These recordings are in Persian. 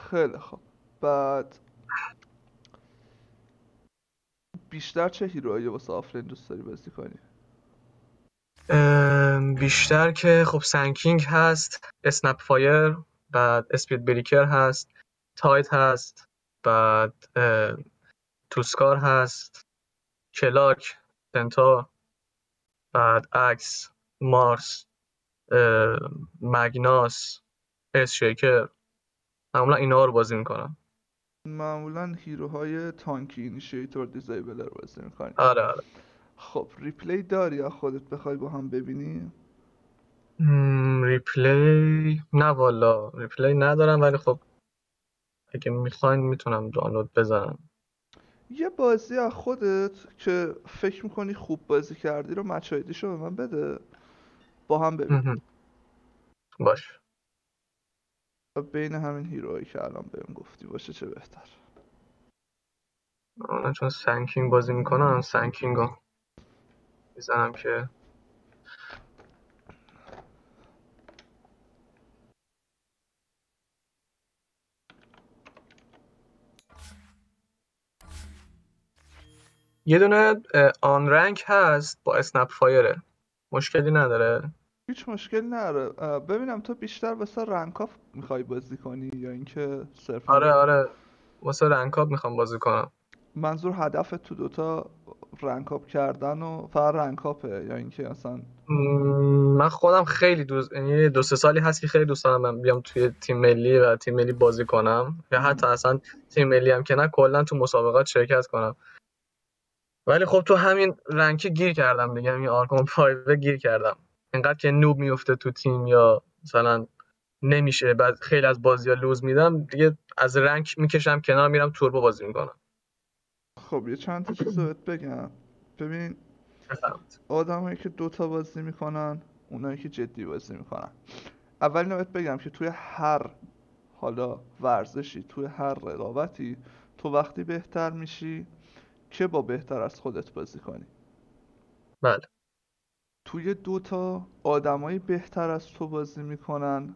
خیلی خوب. بعد بیشتر چه هیروهایی واسه آفرین دوست داری بازی کنی؟ بیشتر که خب سنکینگ هست، اسنپ فایر، بعد اسپید بریکر هست، تایت هست، بعد توسکار هست، کلاک، سنتا، بعد اکس، مارس، مگناس، اس شیکر. معمولا اینا رو بازی میکنم. معمولا هیروهای تانکی اینیشیتور دیزیبلر بازی میکنی. آره آره. خب ریپلی داری یا خودت بخوای با هم ببینی؟ ریپلی نه والا، ریپلی ندارم، ولی خب اگه میخواین میتونم دانلود بزنم. یه بازی از خودت که فکر میکنی خوب بازی کردی رو مچایدیشو به من بده، با هم ببینیم. باش. بین همین هیروهایی که الان بهم گفتی باشه چه بهتر. من چون سنکینگ بازی میکنم، سنکینگ رو میزنم که یه دونه آن رنک هست با اسنپ فایره، مشکلی نداره. هیچ مشکل نداره. ببینم تو بیشتر واسه رنکاف میخوای بازی کنی یا اینکه صرفا آره آره، واسه رنکاب میخوام بازی کنم. منظور هدف تو دوتا رنکاپ کردن و فقط رنکاپه یا اینکه اصلا؟ من خودم خیلی یعنی 2-3 سالی هست که خیلی دوست دارم من بیام توی تیم ملی و تیم ملی بازی کنم، یا حتی اصلا تیم ملی هم که نه، کلا تو مسابقات شرکت کنم. ولی خب تو همین رنکی گیر کردم دیگه، این آرکام 5 گیر کردم. اینقدر که نوب میفته تو تیم یا مثلا نمیشه، بعد خیلی از بازی‌ها لوز میدم دیگه، از رنک میکشم کنار، میرم توربو بازی میکنم. خب یه چند تا چیز رو بهت بگم. ببین، بفهمید. آدمایی که دوتا بازی میکنن، اونایی که جدی بازی میکنن، اول اینو بهت بگم که توی هر حالا ورزشی، توی هر رقابتی، تو وقتی بهتر میشی که با بهتر از خودت بازی کنی. بله. توی دوتا آدمایی بهتر از تو بازی میکنن،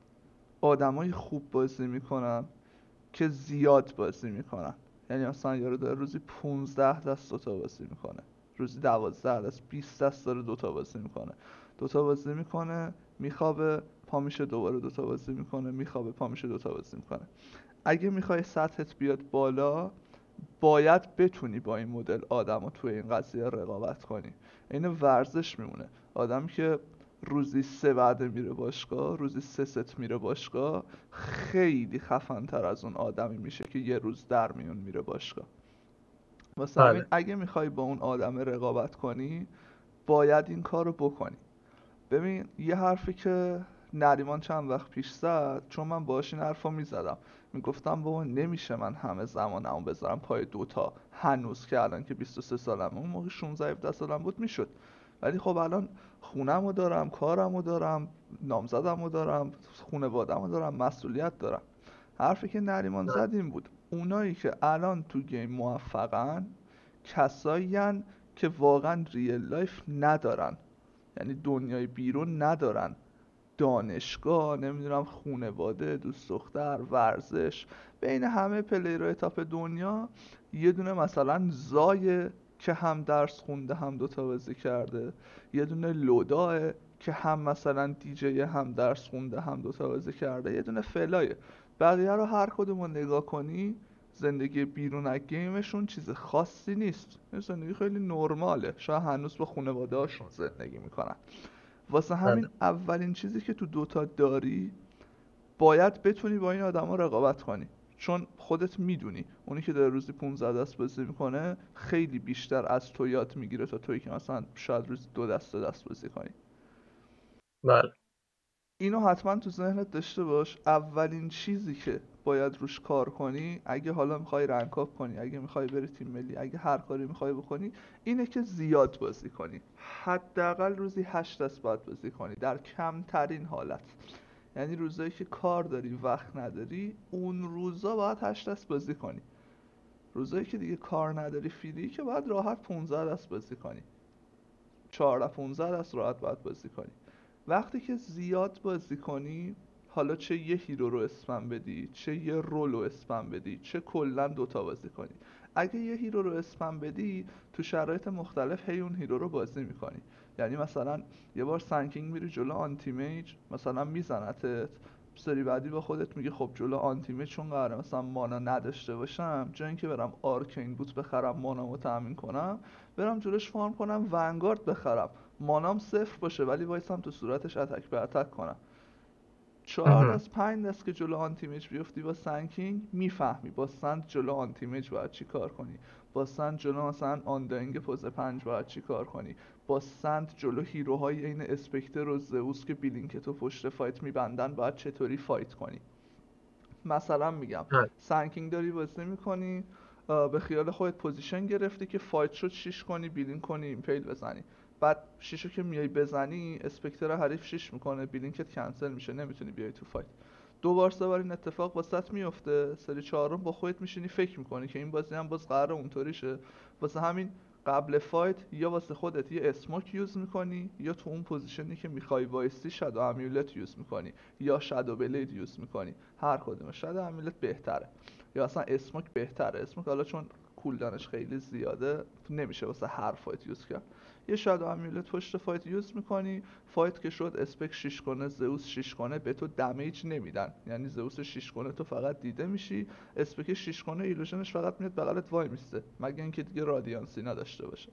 آدمای خوب بازی میکنن که زیاد بازی میکنن. یعنی مثلا یارو داره روزی 15 دست دوتا بازی میکنه، روزی 12 دست 20 دست داره دوتا بازی میکنه. دوتا بازی میکنه، میخوابه، پا میشه دوباره دوتا بازی میکنه، میخوابه، پا میشه دوتا بازی میکنه. اگه میخوای سطحت بیاد بالا، باید بتونی با این مدل آدم توی این قضیه رقابت کنی. این ورزش میمونه. آدمی که روزی 3 وعده میره باشگاه، روزی 3 ست میره باشگاه، خیلی خفن تر از اون آدمی میشه که یه روز در میون میره باشگاه. واسه همین بله. اگه میخوای با اون آدم رقابت کنی، باید این کارو بکنی. ببین یه حرفی که نریمان چند وقت پیش زد، چون من باهاش این حرفو میزدم، میگفتم بابا نمیشه من همه زمانمو بذارم پای دوتا. هنوز که الان که 23 سالم، اون موقع 16 17 سالم بود میشد. ولی خب الان خونمو دارم، کارمو دارم، نامزدمو دارم، خونوادمو دارم، مسئولیت دارم. حرفی که نریمان زد این بود: اونایی که الان تو گیم موفقن، کسایین که واقعا ریل لایف ندارن، یعنی دنیای بیرون ندارن، دانشگاه، نمیدونم خونواده، دوست دختر، ورزش. بین همه پلیرهای تاپ دنیا یه دونه مثلا زایه که هم درس خونده هم دوتا بازی کرده، یه دونه لوداه که هم مثلا دیجی هم درس خونده هم دوتا بازی کرده، یه دونه فلایه. بقیه رو هر کدوم رو نگاه کنی، زندگی بیرون از گیمشون چیز خاصی نیست، زندگی خیلی نرماله، شاید هنوز با خانواده هاشون زندگی میکنن. واسه همین بله. اولین چیزی که تو دوتا داری، باید بتونی با این آدما رقابت کنی. چون خودت میدونی اونی که داره روزی 15 دست بازی میکنه خیلی بیشتر از تو یاد میگیره تا تویی که مثلا شاید روزی 2 دست بازی کنی. بله. اینو حتما تو ذهنت داشته باش. اولین چیزی که باید روش کار کنی، اگه حالا میخوای رنکاپ کنی، اگه میخوای بری تیم ملی، اگه هر کاری میخوای بکنی، اینه که زیاد بازی کنی. حداقل روزی 8 دست باید بازی کنی در کمترین حالت. یعنی روزایی که کار داری، وقت نداری، اون روزا باید 8 دست بازی کنی. روزایی که دیگه کار نداری، فیری، که باید راحت 15 دست بازی کنی. 14 15 دست راحت باید بازی کنی. وقتی که زیاد بازی کنی، حالا چه یه هیرو رو اسپم بدی، چه یه رول رو اسپم بدی، چه کلا دوتا بازی کنی. اگه یه هیرو رو اسپم بدی تو شرایط مختلف هی اون هیرو رو بازی میکنی. یعنی مثلا یه بار سنکینگ میری جلو آنتی میج مثلا میزنتت، سری بعدی با خودت میگی خب جلو آنتی میج چون قراره مثلا مانا نداشته باشم، جای اینکه برم آرکین بوت بخرم مانامو تامین کنم، برم جلوش فارم کنم ونگارد بخرم مانام صفر باشه ولی وایسم تو صورتش اتک به اتک کنم. 4 از 5 دست که جلو آنتی میج بیفتی با سنکینگ میفهمی با سند جلو آنتی میج باید چی کار کنی، با سند جلو مثلا آندرینگ پوز 5 باید چی کار کنی، با سند جلو هیروهای این اسپکتر و زئوس که بیلینکتو پشت فایت میبندن باید چطوری فایت کنی. مثلا میگم سنکینگ داری بازی میکنی، به خیال خودت پوزیشن گرفتی که فایت شد 6 کنی بیلینگ کنی ایمپیل بزنی، بعد 6 که میای بزنی اسپکتر حریف 6 میکنه بیلینکت کنسل میشه نمیتونی بیای تو فایت. 2 بار 3 بار این اتفاق واسط میفته، سری 4 با خودت میشینی فکر میکنی که این بازی هم باز قراره اونطوری شه. واسه همین قبل فایت یا واسه خودت یه اسموک یوز میکنی یا تو اون پوزیشنی که میخوای وایستی شادو امیولت یوز میکنی یا شادو بلید یوز میکنی، هر کدوم شادو امیولت بهتره یا اصلا اسموک بهتره. اسموک حالا چون کولدانش خیلی زیاده نمیشه واسه هر فایت یوز کرد. یه شادو امیولت پشت فایت یوز میکنی، فایت که شد اسپک 6 کنه زئوس 6 کنه به تو دمیج نمیدن، یعنی زئوس 6 کنه تو فقط دیده میشی، اسپک 6 کنه ایلوژنش فقط میاد بغلت وای میسته مگه اینکه دیگه رادیانسی نداشته باشه.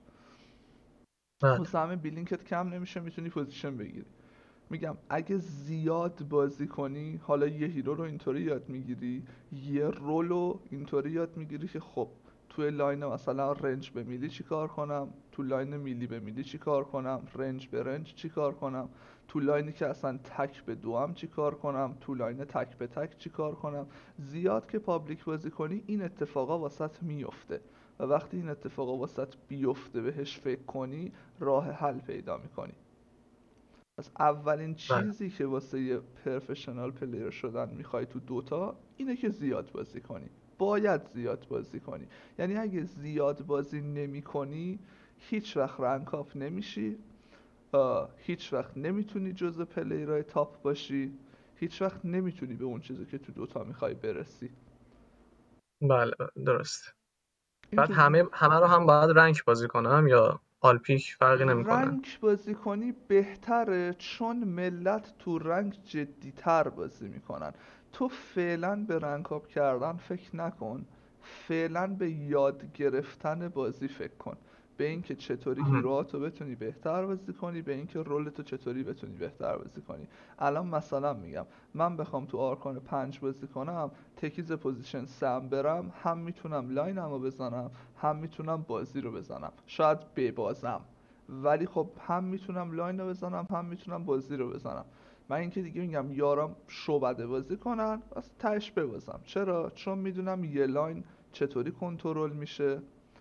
واسه همه بیلینکت کم نمیشه میتونی پوزیشن بگیری. میگم اگه زیاد بازی کنی حالا یه هیرو رو اینطوری یاد میگیری، یه رول رو اینطوری یاد میگیری که خب توی لاین مثلا رنج به میلی چی کار کنم، تو لاین میلی به میلی چی کار کنم، رنج به رنج چی کار کنم، تو لاینی که اصلا تک به دوام چی کار کنم، تو لاین تک به تک چی کار کنم. زیاد که پابلیک بازی کنی این اتفاقا واسط میفته و وقتی این اتفاقا واسط بیفته بهش فکر کنی راه حل پیدا میکنی. پس اولین چیزی که واسه یه پروفشنال پلیر شدن میخوای تو دوتا اینه که زیاد بازی کنی، باید زیاد بازی کنی. یعنی اگه زیاد بازی نمی کنی هیچ وقت رنک آپ نمیشی، هیچ وقت نمیتونی جزء پلیرهای تاپ باشی، هیچ وقت نمیتونی به اون چیزی که تو دوتا میخوای برسی. بله درسته. این بعد تو همه رو هم باید رنک بازی کنم یا آلپیک فرقی نمیکنه؟ رنگ بازی کنی بهتره چون ملت تو رنگ جدیتر بازی میکنن. تو فعلا به رنگ آپ کردن فکر نکن، فعلا به یاد گرفتن بازی فکر کن، به اینکه چطوری هیروهاتو بتونی بهتر بازی کنی، به اینکه رولتو چطوری بتونی بهتر بازی کنی. الان مثلا میگم من بخوام تو آرکان 5 بازی کنم تکیز پوزیشن 3 برم هم میتونم لاینمو بزنم هم میتونم بازی رو بزنم، شاید ببازم ولی خب هم میتونم لاین رو بزنم هم میتونم بازی رو بزنم. من اینکه دیگه میگم یارم شعبده بازی کنن از تهش ببازم. چرا؟ چون میدونم یه لاین چطوری کنترل میشه،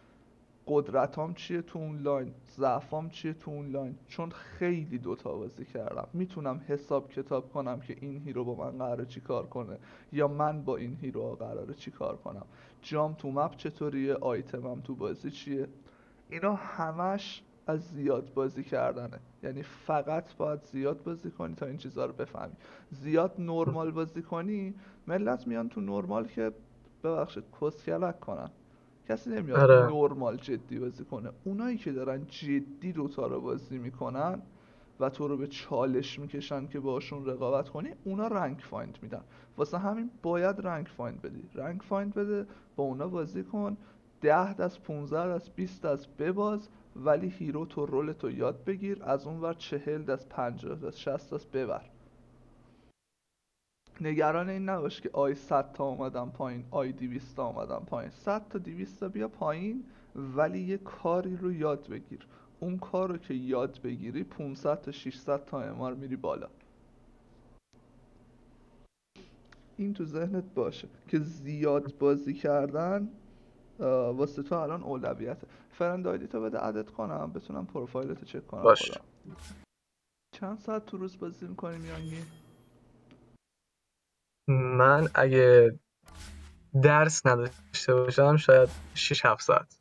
قدرتام چیه تو اون لاین، ضعفام چیه تو اون لاین، چون خیلی دوتا بازی کردم میتونم حساب کتاب کنم که این هیرو با من قراره چی کار کنه یا من با این هیرو قراره چی کار کنم، جام تو مپ چطوریه، آیتمم تو بازی چیه. اینا همش از زیاد بازی کردنه. یعنی فقط باید زیاد بازی کنی تا این چیزها رو بفهمی. زیاد نورمال بازی کنی ملت میان تو نورمال که ببخشید کسکلک کنن، کسی نمیاد آره. نورمال جدی بازی کنه. اونایی که دارن جدی دوتا رو بازی میکنن و تو رو به چالش میکشن که باشون رقابت کنی اونا رنگ فایند میدن. واسه همین باید رنگ فایند بدی، رنگ فایند بده با اونا بازی کن، 10 دست 15 دست 20 دست بباز ولی هیرو تو رول تو یاد بگیر، از اون ور 40 دست 50 دست 60 دست ببر. نگران این نباش که آی 100 تا اومدم پایین، آی 200 تا اومدم پایین. 100 تا 200 تا بیا پایین ولی یه کاری رو یاد بگیر. اون کار رو که یاد بگیری 500 تا 600 تا امار میری بالا. این تو ذهنت باشه که زیاد بازی کردن واسه تو الان اولویته. فرند آیدی تو بده عدد کنم بتونم پروفایلتو چک کنم باش. خودم. چند ساعت تو روز بازی میکنی میانگی؟ من اگه درس نداشته باشم شاید 6-7 ساعت.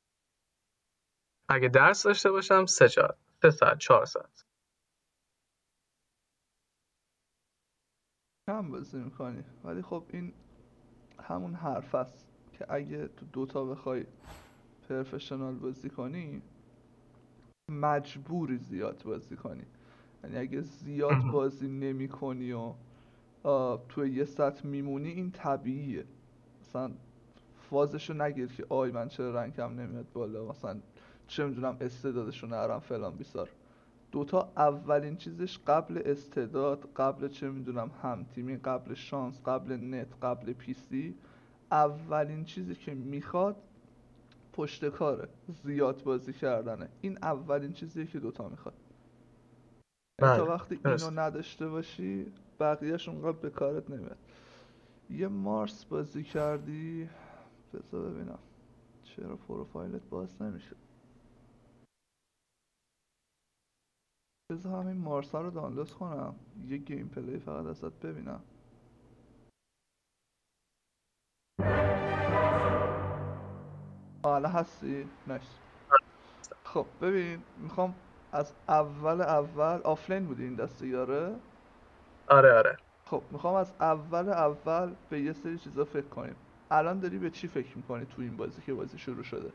اگه درس داشته باشم 3 ساعت 4 ساعت. کم بازی میکنی، ولی خب این همون حرف است که اگه تو دوتا بخوای پرفشنال بازی کنی مجبوری زیاد بازی کنی. یعنی اگه زیاد بازی نمی کنی و توی یه سطح میمونی این طبیعیه. مثلا فازشو نگیر که آی من چرا رنگم نمیاد بالا، مثلا چه میدونم استعدادشو نرم فلان بیسار. دوتا اولین چیزش قبل استعداد، قبل چه میدونم همتیمی، قبل شانس، قبل نت، قبل پیسی، اولین چیزی که میخواد پشت کاره، زیاد بازی کردنه. این اولین چیزیه که دوتا میخواد. این تا بله وقتی اینو درست. نداشته باشی بقیهش اونقدر به کارت نمیاد. یه مارس بازی کردی؟ بذار ببینم چرا پروفایلت باز نمیشه. بذار همین مارس ها رو دانلود کنم یه گیم پلی فقط ازت ببینم. حالا هستی؟ نایس. خب ببین میخوام از اول آفلین بودی این دسته یاره. آره آره. خب میخوام از اول به یه سری چیزا فکر کنیم. الان داری به چی فکر میکنی تو این بازی که بازی شروع شده؟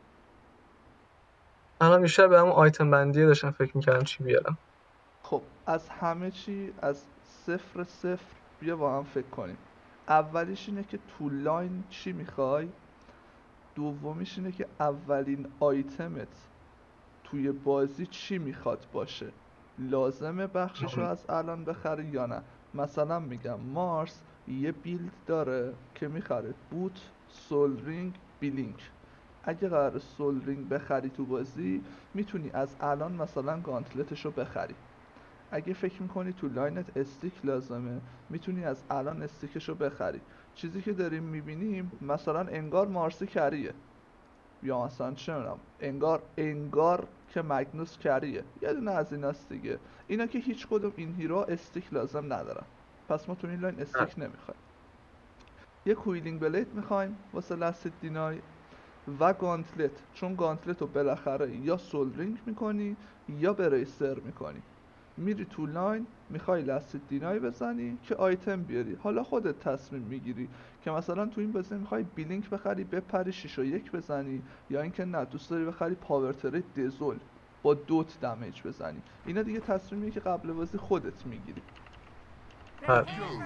الان بیشتر به همون آیتم بندی داشتم فکر میکردم چی بیارم. خب از همه چی از صفر بیا با هم فکر کنیم. اولیش اینه که تو لاین چی میخوای، دومیش اینه که اولین آیتمت توی بازی چی میخواد باشه، لازمه بخششو از الان بخری یا نه. مثلا میگم مارس یه بیلد داره که میخره بوت، سول رینگ، بیلینک. اگه قرار سول رینگ بخری تو بازی میتونی از الان مثلا گانتلتشو بخری. اگه فکر میکنی تو لاینت استیک لازمه میتونی از الان استیکشو بخری. چیزی که داریم میبینیم مثلا انگار مارسی کریه، یا مثلا چه میدونم انگار که مگنوس کریه، یه دونه از ایناست دیگه. اینا که هیچ کدوم این هیرو استیک لازم ندارن، پس ما تو این لاین استیک نمیخوایم. یه کویلینگ بلید میخوایم واسه لست دینای و گانتلت، چون گانتلت رو بالاخره یا سول رینگ میکنی یا بریسر میکنی. میری تو لاین میخوای لست دینای بزنی که آیتم بیاری. حالا خودت تصمیم میگیری که مثلا تو این بازی میخوای بیلینک بخری بپری 6 و 1 بزنی، یا اینکه نه دوست داری بخری پاور تری دزول با دوت دمیج بزنی. اینا دیگه تصمیمیه که قبل بازی خودت میگیری. بله.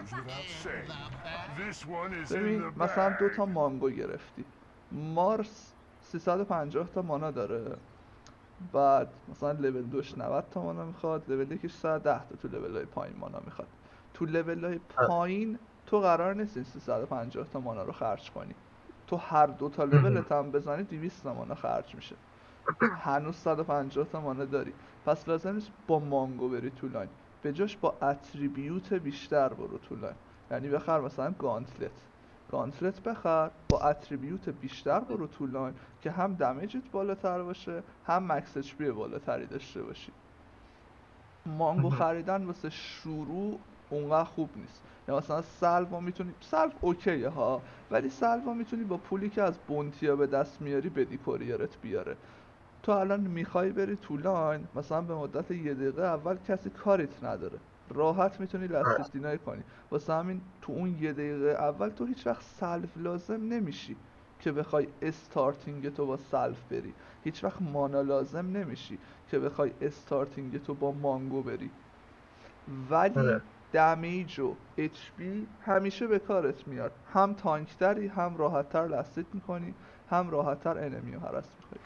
ببین مثلا دوتا مانگو گرفتی، مارس 350 تا مانا داره، بعد مثلا لول 2 90 تا مانا میخواد، لول 1 110 تا تو لول های پایین مانا میخواد. تو لول های پایین تو قرار نیست این 350 تا مانا رو خرج کنی، تو هر دو تا لولت هم بزنی 200 تا مانا خرج میشه، هنوز 150 تا مانا داری. پس لازم نیست با مانگو بری تو لاین، به جاش با اتریبیوت بیشتر برو تو لاین. یعنی بخر مثلا گانتلت بخر با اتریبیوت بیشتر برو تو لاین که هم دمیجت بالاتر باشه هم مکس اچ پی بالاتری داشته باشی. مانگو خریدن واسه شروع اونقدر خوب نیست. یا مثلا سلوا میتونی، سلو اوکیه ها، ولی سلوا میتونی با پولی که از بونتیا به دست میاری بدی کوریرت بیاره. تو الان میخوای بری تو لاین مثلا به مدت 1 دقیقه اول کسی کاریت نداره، راحت میتونی لست دینای کنی. واسه همین تو اون 1 دقیقه اول تو هیچ وقت سلف لازم نمیشی که بخوای استارتینگ تو با سلف بری، هیچ وقت مانا لازم نمیشی که بخوای استارتینگ تو با مانگو بری. ولی آره. دمیج و اچ پی همیشه به کارت میاد، هم تانکتری، هم راحتتر لستیت میکنی، هم راحتتر انمیو هرس میکنی.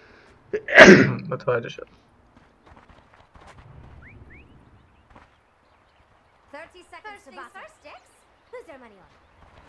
متوجه شد. 30 seconds to battle. First, Dix? Who's their money on?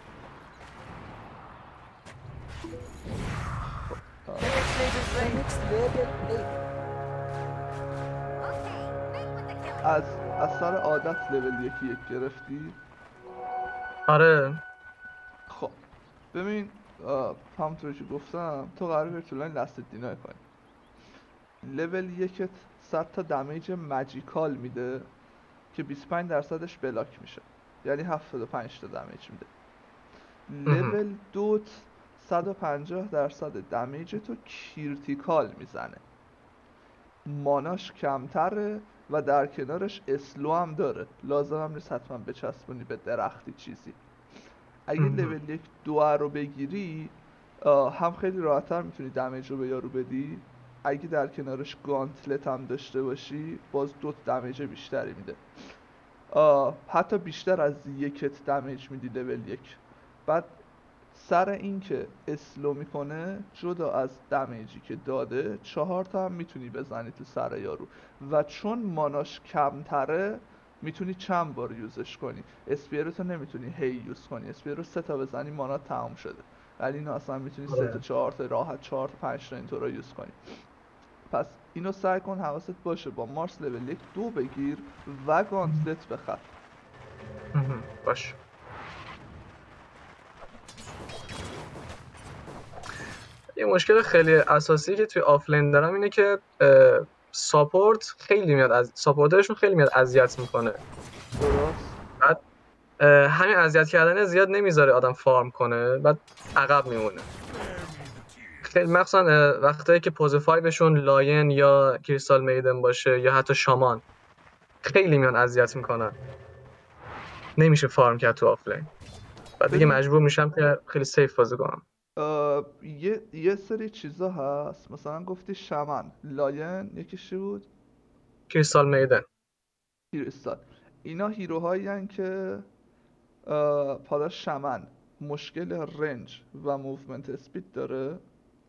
Okay, make with the killing. از سر عادت لول 1 گرفتی؟ آره. خب ببین همونطور که گفتم تو قراره بری تو لاین لست دینای کنی. لول 1 100 تا دمیج ماجیکال میده که 25 درصدش بلاک میشه، یعنی 75 تا دمیج میده. لول 2 150 درصد دمیج تو کریتیکال میزنه، ماناش کمتره، و در کنارش اسلو هم داره، لازم هم نیست حتما بچسبونی به درختی چیزی. اگه لول 1 2 رو بگیری هم خیلی راحت‌تر میتونی دمیج رو به یارو بدی، اگه در کنارش گانتلت هم داشته باشی باز 2 دمیج بیشتری میده، حتی بیشتر از یکت دمیج میدی لول 1. بعد سر این که اسلو میکنه جدا از دمیجی که داده 4 تا هم میتونی بزنی تو سر یارو و چون ماناش کمتره میتونی چند بار یوزش کنی. اسپیرتو نمیتونی هی یوز کنی، اسپیرو 3 تا بزنی مانا تمام شده، ولی اینو اصلا میتونی 3 تا 4 تا راحت 4 تا 5 تا اینطورا یوز کنی. پس اینو سعی کن حواست باشه با مارس لول 1 2 بگیر و گانتلت بخر. باش. یه مشکل خیلی اساسی که توی آفلین دارم اینه که ساپورت خیلی میاد از ساپورترشون خیلی میاد اذیت میکنه. درست. بعد همین اذیت کردن زیاد نمیذاره آدم فارم کنه، بعد عقب میمونه. خیلی مخصوصا وقتایی که پوز 5شون لاین یا کریستال میدن باشه یا حتی شامان خیلی میان اذیت میکنن، نمیشه فارم کرد تو آفلین. بعد دیگه مجبور میشم که خیلی سیف بازی کنم. یه سری چیزا هست، مثلا گفتی شمن، لاین، یکیشی بود کریستال میدن. کریستال. اینا هیروهایی هن که حالا شمن مشکل رنج و موومنت اسپید داره،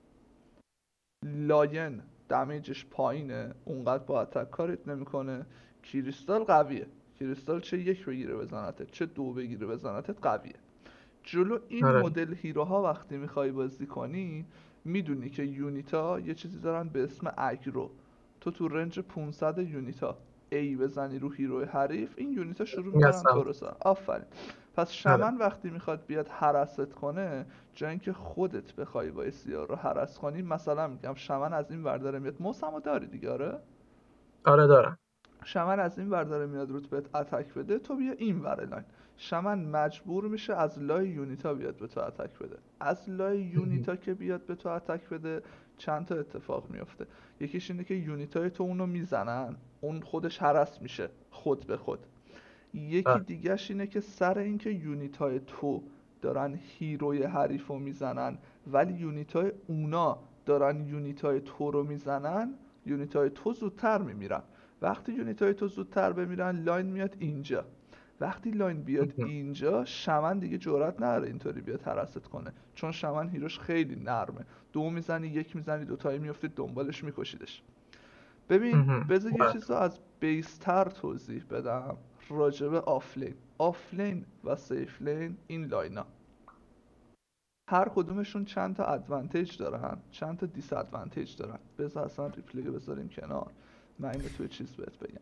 لاین دمیجش پایینه اونقدر با اتک کاریت نمیکنه، کریستال قویه، کریستال چه 1 بگیره بزنتت چه 2 بگیره بزنتت قویه. جلو این مدل هیروها وقتی میخوای بازی کنی میدونی که یونیتا یه چیزی دارن به اسم اگرو. تو رنج 500 یونیتا ای بزنی رو هیرو حریف، این یونیتا شروع میکنن تو رو زدن. آفرین. پس شمن وقتی میخواد بیاد هرست کنه، جای اینکه خودت بخوای وایسی رو هرس کنی، مثلا میگم شمن از این ور داره میاد، موسمو داری دیگه؟ آره دارم. شمن از این ور داره میاد روت بهت اتک بده، تو بیا این ور لاین. شمن مجبور میشه از لای یونیتا بیاد به تو اتک بده. از لای یونیتا که بیاد به تو اتک بده چند تا اتفاق میفته. یکیش اینه که یونیتای تو اونو میزنن، اون خودش هرس میشه خود به خود. یکی دیگهش اینه که سر اینکه یونیتای تو دارن هیروی حریفو میزنن ولی یونیتای اونا دارن یونیتای تو رو میزنن، یونیتای تو زودتر میمیرن. وقتی یونیتای تو زودتر بمیرن لاین میاد اینجا. وقتی لاین بیاد اینجا شمن دیگه جرئت نداره اینطوری بیاد هرست کنه، چون شمن هیروش خیلی نرمه، 2 میزنی 1 میزنی 2 تایی میفتید دنبالش میکشیدش. ببین بذار یه چیز رو از بیستر توضیح بدم راجب آفلین و سیف لین. این لاینا هر کدومشون چند تا ادوانتیج دارن، چند تا دیس ادوانتیج دارن. بذار اصلا ریپلی رو بذاریم کنار، من اینو توی چیز بهت بگم.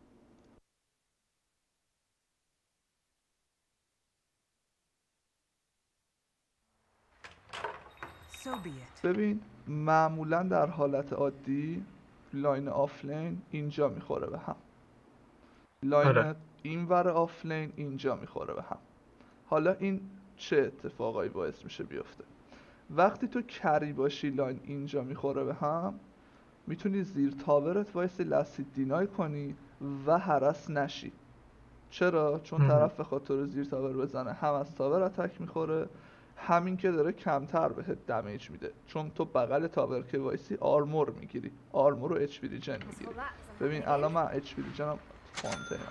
ببین معمولا در حالت عادی لاین آفلین اینجا میخوره به هم، لاین این ور آفلین اینجا میخوره به هم. حالا این چه اتفاقایی باعث میشه بیفته؟ وقتی تو کری باشی لاین اینجا میخوره به هم، میتونی زیر تاورت وایسی لسید دینای کنی و هرس نشی. چرا؟ چون طرف بخواد تو رو زیر تاور بزنه هم از تاور اتک میخوره، همین که داره کمتر بهت دمیج میده، چون تو بغل تاور که وایسی آرمور میگیری، آرمور و اچ پی ریجن میگیری. ببین الان من اچ پی ریجنم فانتینم.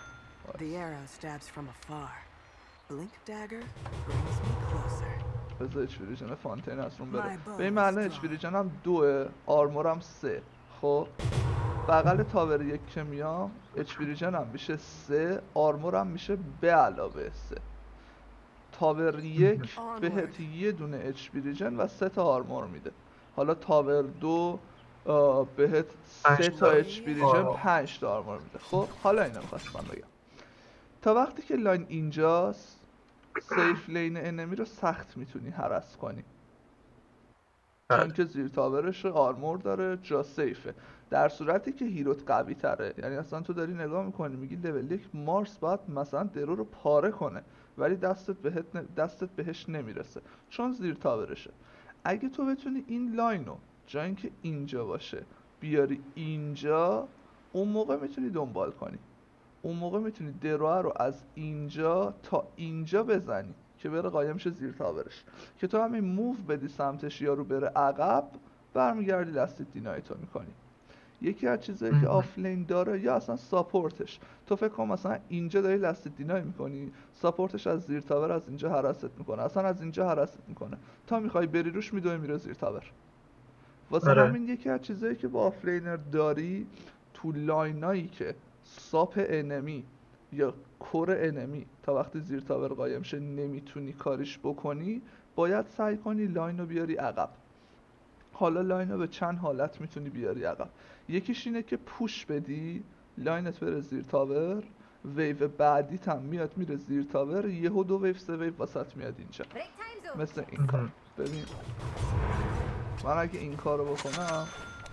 بذار اچ پی ریجن فانتین از اون بره. ببین من الان اچ پی ریجنم 2، آرمورم 3. خب بغل تاور 1 که میام اچ پی ریجنم میشه 3، آرمورم میشه به علاوه 3. تاور 1 بهت یه دونه اچ پی ریجن و 3 تا آرمور میده. حالا تاور 2 بهت 3 تا اچ پی ریجن 5 تا آرمور میده. خب حالا اینو می‌خواستم بگم، تا وقتی که لاین اینجاست سیف لین انمی رو سخت میتونی هرس کنی، چون که زیر تاورش آرمور داره، جا سیفه. در صورتی که هیروت قوی تره، یعنی اصلا تو داری نگاه میکنی میگی لول 1 مارس باید مثلا درو رو پاره کنه ولی دستت بهش نمیرسه چون زیر تاورشه. اگه تو بتونی این لاینو جای اینکه اینجا باشه بیاری اینجا، اون موقع میتونی دنبال کنی، اون موقع میتونی دروه رو از اینجا تا اینجا بزنی که بره قایم شه زیر تاورش، که تو همین موو بدی سمتش یارو بره عقب، برمیگردی لستید دینایتو میکنی. یکی از چیزایی که آفلین داره یا اصلا ساپورتش، تو فکر کن مثلا اینجا داری لستید دینای میکنی، ساپورتش از زیر تاور از اینجا هرست میکنه، اصلا از اینجا هرست میکنه، تا میخوای بری روش میدوه میره زیر تاور. واسه آره. همین یکی از چیزایی که با آفلینر داری تو لاینایی که ساپ انمی یا کور انمی تا وقتی زیر تاور قایم شه نمیتونی کاریش بکنی، باید سعی کنی لاین رو بیاری عقب. حالا لاین رو به چند حالت میتونی بیاری عقب. یکیش اینه که پوش بدی، لاینت بره زیر تاور، ویو بعدیت هم میاد میره زیر تاور، یهو 2 ویو 3 ویو واسط میاد اینجا، Break time's over. مثل این کار. ببین من اگه این کارو بکنم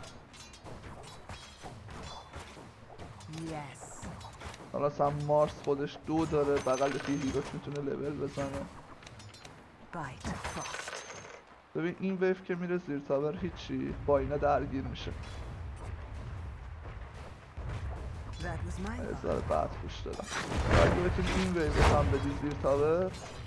Yes. حالا مثلا مارس خودش 2 داره، بغل یه هیروش میتونه لول بزنه. Bite frost. ببین این ویو که میره زیر تاور هیچی، با اینا درگیر میشه. That was my fault. هزار بعد پوش دادم. اگه بتونی این ویو هم بدی زیر تاور،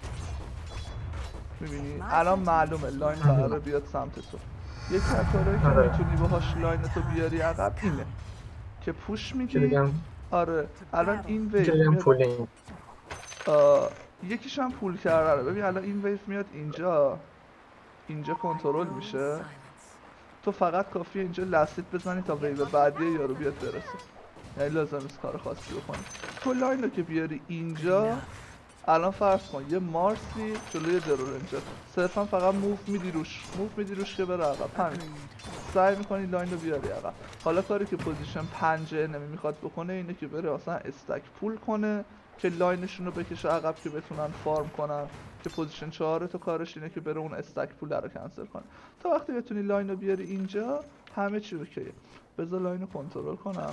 میبینی الان معلومه لاین قراره بیاد سمت تو. یکی از کارهایی که آره. میتونی باهاش لاین تو بیاری عقب اینه که پوش که میدی. بگم آره الان این که ویو بگم میاد، پولینگ. یکیش هم پول کرده. ببین الان این ویو میاد اینجا کنترل میشه، Silence. تو فقط کافیه اینجا لستید بزنی تا ویو بعدی یارو بیاد برسه، یعنی لازم نیست کار خاصی بکنی. تو لاین رو که بیاری اینجا، الان فرض کن یه مارسی جلوی درورنجر، صرفا فقط موو میدی روش که بره عقب، همین. سعی میکنی لاین رو بیاری عقب. حالا کاری که پوزیشن 5 انمی میخواد بکنه اینه که بره اصلا استک پول کنه که لاینشون رو بکشه عقب که بتونن فارم کنن، که پوزیشن 4 تو کارش اینه که بره اون استک پول رو کنسل کنه. تا وقتی بتونی لاین رو بیاری اینجا همه چی اوکیه. بذار لاین رو کنترل کنم.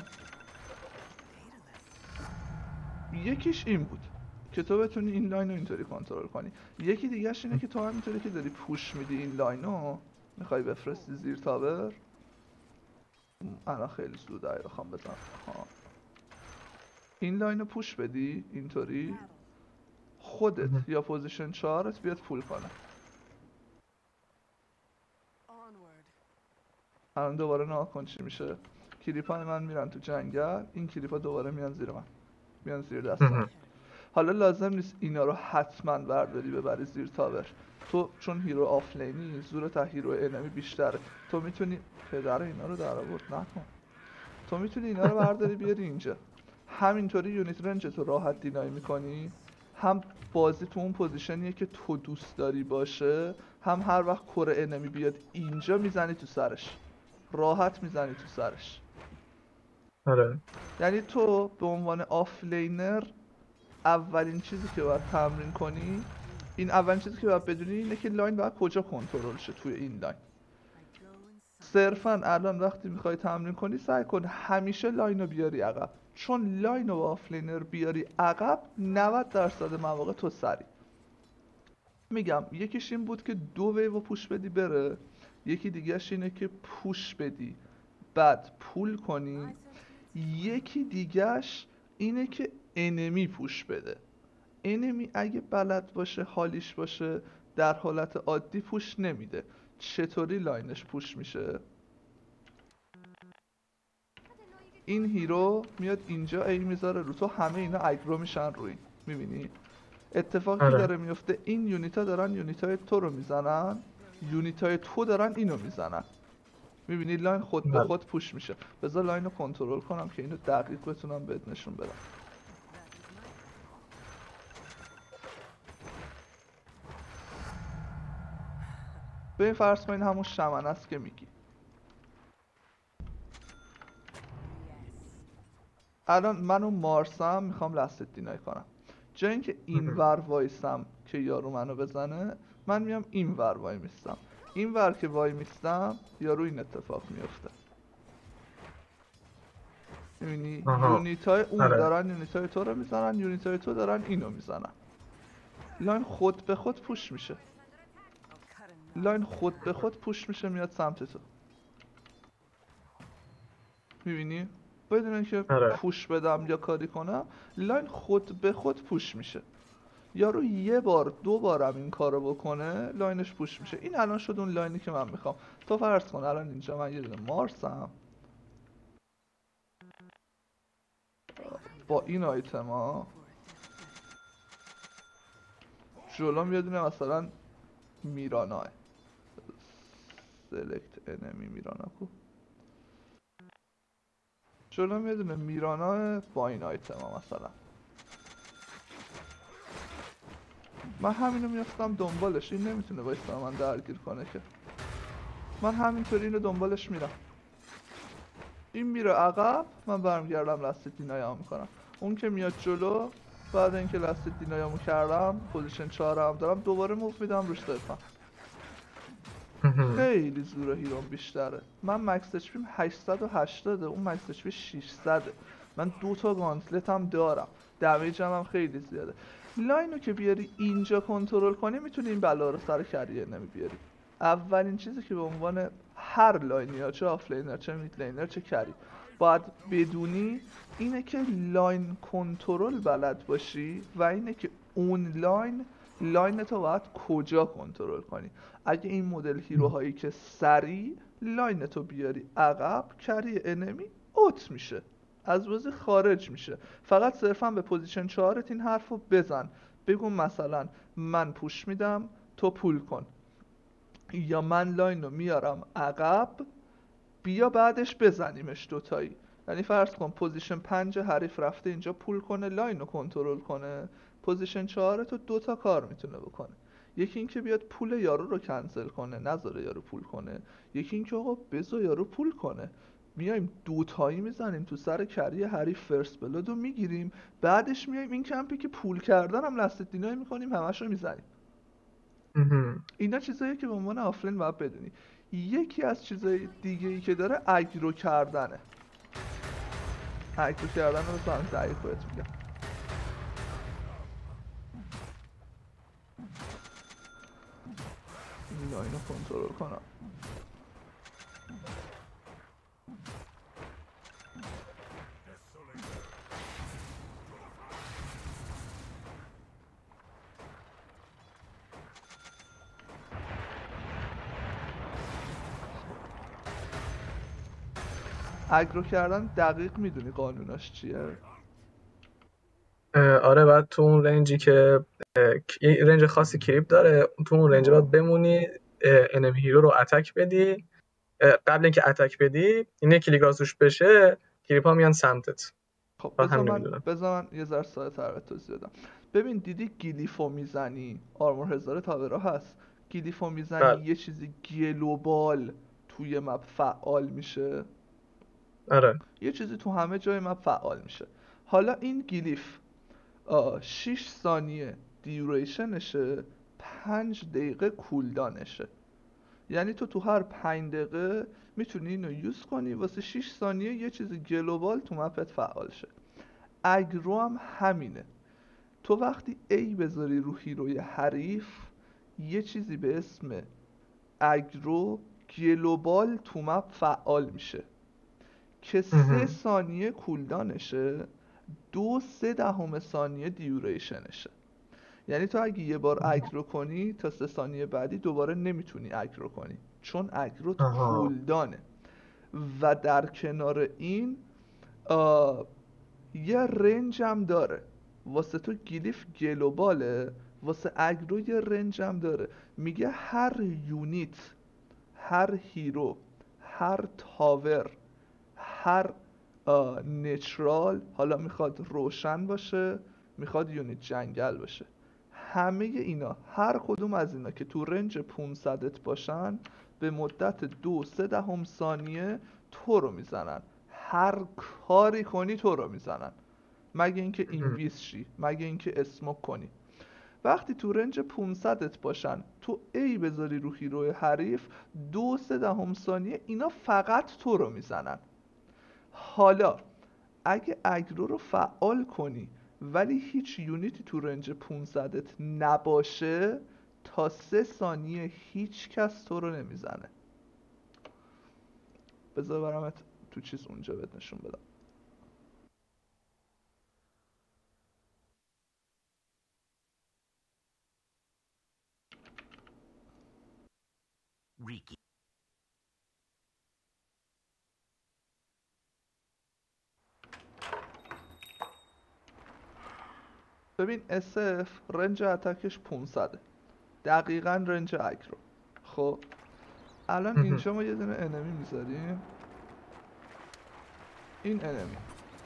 یکیش این بود که تو بتونی این لاین رو اینطوری کنترل کنی. یکی دیگهش اینه که تو همینطوری که داری پوش میدی این لاین رو میخوای بفرستی زیر تاور. الان خیلی زوده ای بخوام بزنم. این لاین رو پوش بدی اینطوری، خودت یا پوزیشن 4 بیاد پول کنه. Onward. الان دوباره نها کن چی میشه. کلیپای من میرن تو جنگل، این کلیپا دوباره میان زیر من، میان زیر دستم. حالا لازم نیست اینا رو حتما برداری ببری زیر تاور. تو چون هیرو آفلینی زور تا هیرو انمی بیشتره، تو میتونی پدر اینا رو در آورد نکن. تو میتونی اینا رو برداری بیاری اینجا، همینطوری یونیت رنج تو راحت دینای میکنی. هم بازی تو اون پوزیشنیه که تو دوست داری باشه، هم هر وقت کره انمی بیاد اینجا میزنی تو سرش، راحت میزنی تو سرش. آره. یعنی تو به عنوان آفلینر اولین چیزی که باید تمرین کنی، اولین چیزی که باید بدونی اینه که لاین باید کجا کنترل شه توی این لاین. I go inside. صرفا الان وقتی میخوای تمرین کنی سعی کن همیشه لاین رو بیاری عقب، چون لاین رو با آفلینر بیاری عقب 90% مواقع تو سری. میگم یکیش این بود که 2 ویو پوش بدی بره، یکی دیگهش اینه که پوش بدی بعد پول کنی، یکی دیگهش اینه که انمی پوش بده. انمی اگه بلد باشه حالیش باشه در حالت عادی پوش نمیده. چطوری لاینش پوش میشه؟ این هیرو میاد اینجا ای میذاره رو تو، همه اینا اگرو میشن روی، میبینی اتفاقی که آره. داره میفته، این یونیتا دارن یونیتای تو رو میزنن، یونیتای تو دارن اینو میزنن، میبینی لاین خود به خود پوش میشه. بذار لاین رو کنترل کنم که اینو دقیق بتونم بهت نشون بدم. به این فرض کن این همون شمن است که میگی. الان من و مارسم میخوام لست دینای کنم، جای اینکه این ور وایسم که یارو منو بزنه، من میام این ور وای میستم. این ور که وای میستم یارو این اتفاق میفته. میبینی یونیتای اون آره. دارن یونیتای تو رو میزنن، یونیتای تو دارن اینو میزنن. لاین خود به خود پوش میشه، لاین خود به خود پوش میشه میاد سمت تو. میبینی؟ بدون اینکه آره. پوش بدم یا کاری کنم لاین خود به خود پوش میشه. یارو یه بار دو بارم این کارو بکنه لاینش پوش میشه. این الان شد اون لاینی که من میخوام. تو فرض کن الان اینجا من یه دونه مارسم با این آیتم ها، جلوم یه دونه مثلا میرانا، سلکت انمی میرانا کو، جلوم یه دونه میرانا با این آیتم ها مثلا، من همینو میافتم دنبالش، این نمیتونه وایستا من درگیر کنه که، من همینطوری اینو دنبالش میرم، این میره عقب من برمیگردم لست دینایامو میکنم، اون که میاد جلو بعد اینکه لست دینایامو کردم پوزیشن 4 هم دارم دوباره موو میدم روش صرفا. خیلی زور هیروم بیشتره. من مکس اچ پیم 880 اون مکس اچ پی 600. من 2 تا گانتلت هم دارم، دمیجم هم خیلی زیاده. لاینو که بیاری اینجا کنترل کنی میتونی این بلا رو سر کریر نمی بیاری. اولین چیزی که به عنوان هر لاینی ها، چه آفلینر چه میت لینر چه کری، باید بدونی اینه که لاین کنترل بلد باشی و اینه که اون لاین تو باید کجا کنترل کنی. اگه این مدل هیروهایی که سری لاین تو بیاری عقب، کری انمی اوت میشه، از بازی خارج میشه. فقط صرفا به پوزیشن 4 این حرف رو بزن، بگو مثلا من پوش میدم تو پول کن، یا من لاین رو میارم عقب بیا بعدش بزنیمش دوتایی. یعنی فرض کن پوزیشن 5 حریف رفته اینجا پول کنه لاین رو کنترل کنه، پوزیشن 4 تو دوتا کار میتونه بکنه. یکی این که بیاد پول یارو رو کنسل کنه نذاره یارو پول کنه، یکی این که آقا بذار یارو پول کنه، میایم دوتایی میزنیم تو سر کری حریف فرست بلود رو میگیریم، بعدش میایم این کمپی که پول کردن هم لست دینای میکنیم همش رو میزنیم. اینا چیزایی که به عنوان آفلین باید بدونی. یکی از چیزای دیگه ای که داره اگرو کردنه. اگرو کردن رو بزن دقیق بهت میگم. این لاین رو کنترل کنم. اگرو کردن دقیق میدونی قانوناش چیه؟ آره بعد تو اون رنجی که یه رنج خاصی کریپ داره، تو اون رنج باید بمونی، انمی هیرو رو اتک بدی، قبل اینکه اتک بدی این کلیک روش بشه کریپ ها میان سمتت. خب بذار من یه ذره ساده تر توضیح بدم. ببین دیدی گلیفو میزنی، آرمور هزار تاورا هست، گلیفو میزنی یه چیزی گلوبال توی مپ فعال میشه. آره. یه چیزی تو همه جای مپ فعال میشه. حالا این گلیف 6 ثانیه دیوریشنشه، 5 دقیقه کولدانشه. یعنی تو هر 5 دقیقه میتونی اینو یوز کنی واسه 6 ثانیه یه چیز گلوبال تو مپت فعال شه. اگرو هم همینه. تو وقتی ای بذاری رو هیروی حریف یه چیزی به اسم اگرو گلوبال تو مپ فعال میشه که 3 ثانیه کولدانشه، 2/3 ثانیه دیوریشنشه. یعنی تو اگه یه بار اگرو کنی تا 3 ثانیه بعدی دوباره نمیتونی اگرو کنی چون اگرو کولدانه. و در کنار این یه رنج هم داره. واسه تو گلیف گلوباله، واسه اگرو یه رنج هم داره. میگه هر یونیت، هر هیرو، هر تاور، هر نیچرال، حالا میخواد روشن باشه میخواد یونیت جنگل باشه، همه اینا هر کدوم از اینا که تو رنج 500ت باشن به مدت 2/3 ثانیه تو رو میزنن. هر کاری کنی تو رو میزنن مگه اینکه اینویس شی، مگه اینکه اسموک کنی. وقتی تو رنج 500ت باشن تو ای بذاری رو هیروی حریف 2/3 ثانیه اینا فقط تو رو میزنن. حالا اگه اگرو رو فعال کنی ولی هیچ یونیتی تو رنج 500ت نباشه تا 3 ثانیه هیچ کس تو رو نمیزنه. بذار برامت تو چیز اونجا بهت نشون بدم. Riki. ببین SF رنج اتکش 500 دقیقا رنج اگرو. خب الان اینجا ما یه دونه انمی میذاریم، این انمی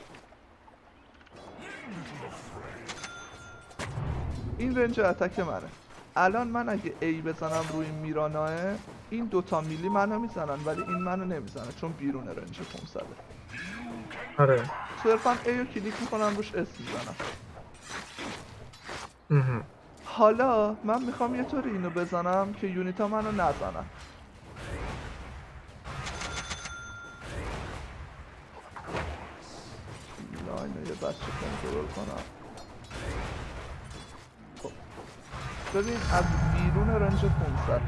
این رنج اتک منه. الان من اگه ای بزنم روی میراناه این دوتا میلی منو میزنن ولی این منو نمیزنه چون بیرون رنج 500. آره. صرفا ای رو کلیک میکنم روش اس میزنم. حالا من میخوام یه طوری اینو بزنم که یونیتا منو نزنن. اینو یه بچه کنترل کنم. خب ببین از بیرون رنج 500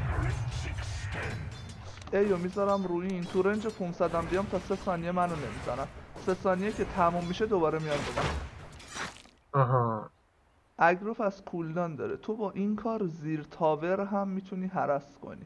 ایو میذارم روی این، تو رنج 500 هم بیام تا 3 ثانیه منو نمیزنن. 3 ثانیه که تموم میشه دوباره میاد دوباره. آها. اگروف از کولدان داره، تو با این کار زیر تاور هم میتونی هرس کنی.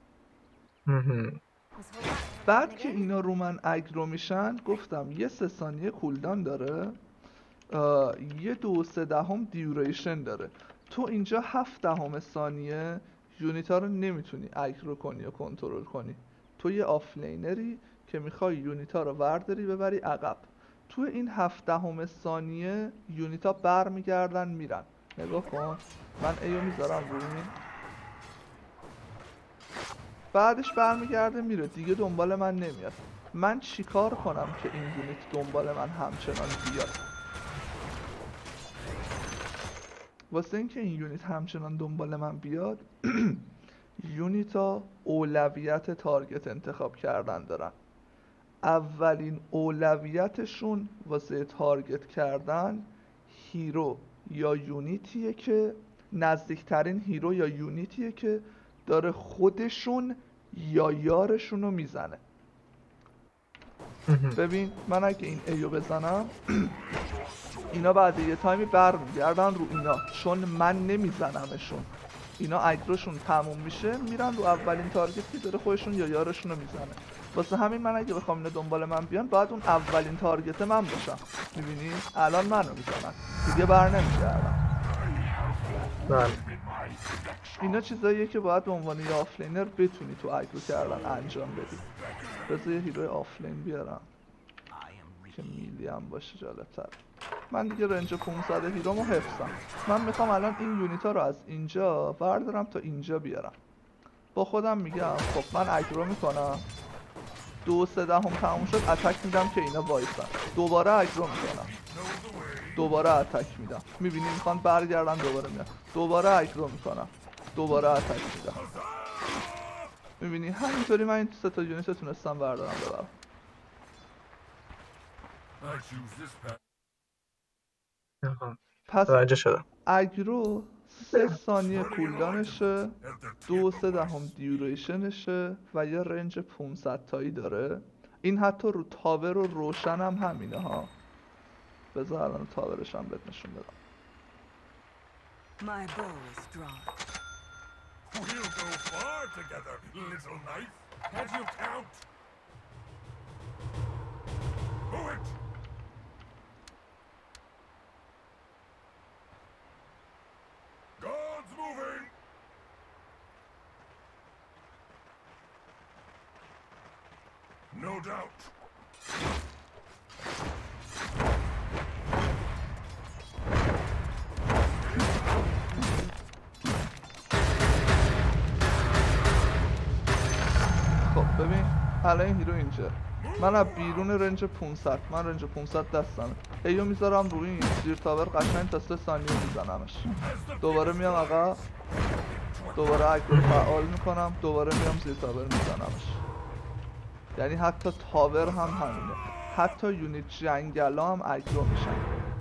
بعد که اینا رو من اگرو میشن گفتم یه 3 ثانیه کولدان داره، یه 2/3 دیوریشن داره. تو اینجا 0.7 ثانیه یونیتا رو نمیتونی اگرو کنی یا کنترل کنی. تو یه آفلینری که میخوای یونیتا رو ورداری ببری عقب. تو این 0.7 ثانیه یونیتا بر میگردن میرن. نگاه کن من ایو میذارم روی این، بعدش برمیگرده میره دیگه دنبال من نمیاد. من چیکار کنم که این یونیت دنبال من همچنان بیاد؟ واسه اینکه این یونیت همچنان دنبال من بیاد یونیتا اولویت تارگت انتخاب کردن دارن. اولین اولویتشون واسه تارگت کردن هیرو یا یونیتیه که نزدیکترین هیرو یا یونیتیه که داره خودشون یا یارشون رو میزنه. ببین من اگه این ایو بزنم اینا بعد یه تایمی برمیگردن رو اینا، چون من نمیزنمشون. اینا اگروشون تموم میشه میرن رو اولین تارگت که داره خودشون یا یارشون رو میزنه. واسه همین من اگه بخوام اینا دنبال من بیان باید اون اولین تارگت من باشم. میبینی الان منو میزنن دیگه بر نمیگردن. اینا چیزاییه که باید به عنوان یه آفلینر بتونی تو اگرو کردن انجام بدی. بذار یه هیروی آفلین بیارم که میلی هم باشه جالبتر. من دیگه رنج 500 هیرومو حفظم. من میخوام الان این یونیتا رو از اینجا بردارم تا اینجا بیارم. با خودم میگم خب من اگرو میکنم 2/3 تموم شد اتک میدم که اینا وایسن، دوباره اگرو میکنم دوباره اتک میدم. میبینی میخوان برگردن دوباره میاد، دوباره اگرو میکنم دوباره اتک میدم. میبینی همینطوری من این 3 تا یونیت تونستم بردارم ببرم. پس اگرو 3 ثانیه کولدانشه، 2/3 دیوریشنشه و یه رنج 500 تایی داره. این حتی رو تاور و روشن هم همینه ها. بذار الان تاورش هم بهت نشون بدم. My bow is drawn. We'll go far together, little knife. As you count. Do it. God's moving. No doubt. خب ببین الان این هیرو اینجا، من از بیرون رنج 500 من رنج 500 دستمه، ایو میذارم روی این زیر تاور قشنگ تا 3 ثانیه میزنمش، دوباره میام آقا دوباره اگرو فعال میکنم، دوباره میام زیر تاور میزنمش. یعنی حتی تاور هم همینه، حتی یونیت جنگلا هم اگرو میشن.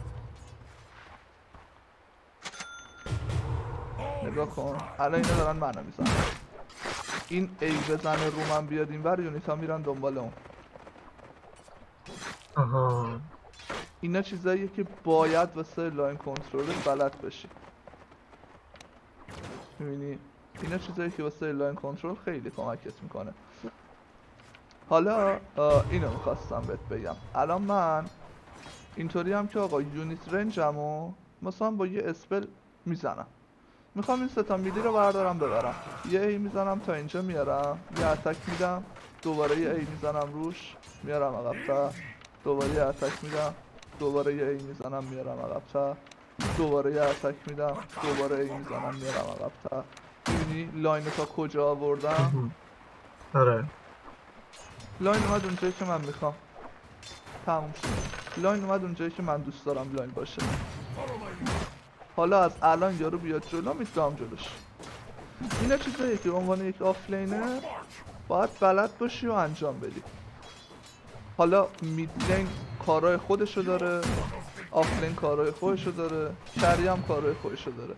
نگاه کن الان اینا دارن منو میزنن، این ای بزنه رو من بیاد این ور یونیت ها میرن دنبال اون. اینا چیزاییه که باید واسه لاین کنترل بلد بشی. میبینی اینا چیزایی که واسه لاین کنترل خیلی کمکت میکنه. حالا اینو میخواستم بهت بگم، الان من اینطوری هم که آقا یونیت رنجمو مثلا با یه اسپل میزنم، میخوام این ستا میلی رو بردارم ببرم، یه ای میزنم تا اینجا میارم، یه اتک میدم، دوباره یه ای میزنم روش میارم عقب‌تر، دوباره یه اتک میدم، دوباره یه ای میزنم میارم عقب‌تر، دوباره یه اتک میدم، دوباره ای میزنم میارم عقب‌تر. میبینی لاین تا کجا آوردم؟ آره لاین اومد اونجایی که من میخوام، تموم شد. لاین اومد اونجایی که من دوست دارم لاین باشه. حالا از الان یارو بیاد جلو میدام جلوش. اینا چیزاییه که عنوان یک آفلینر باید بلد باشی و انجام بدی. حالا میدلین کارهای خودشو داره، آفلین کارهای خودشو داره، کری هم کارهای خودشو داره.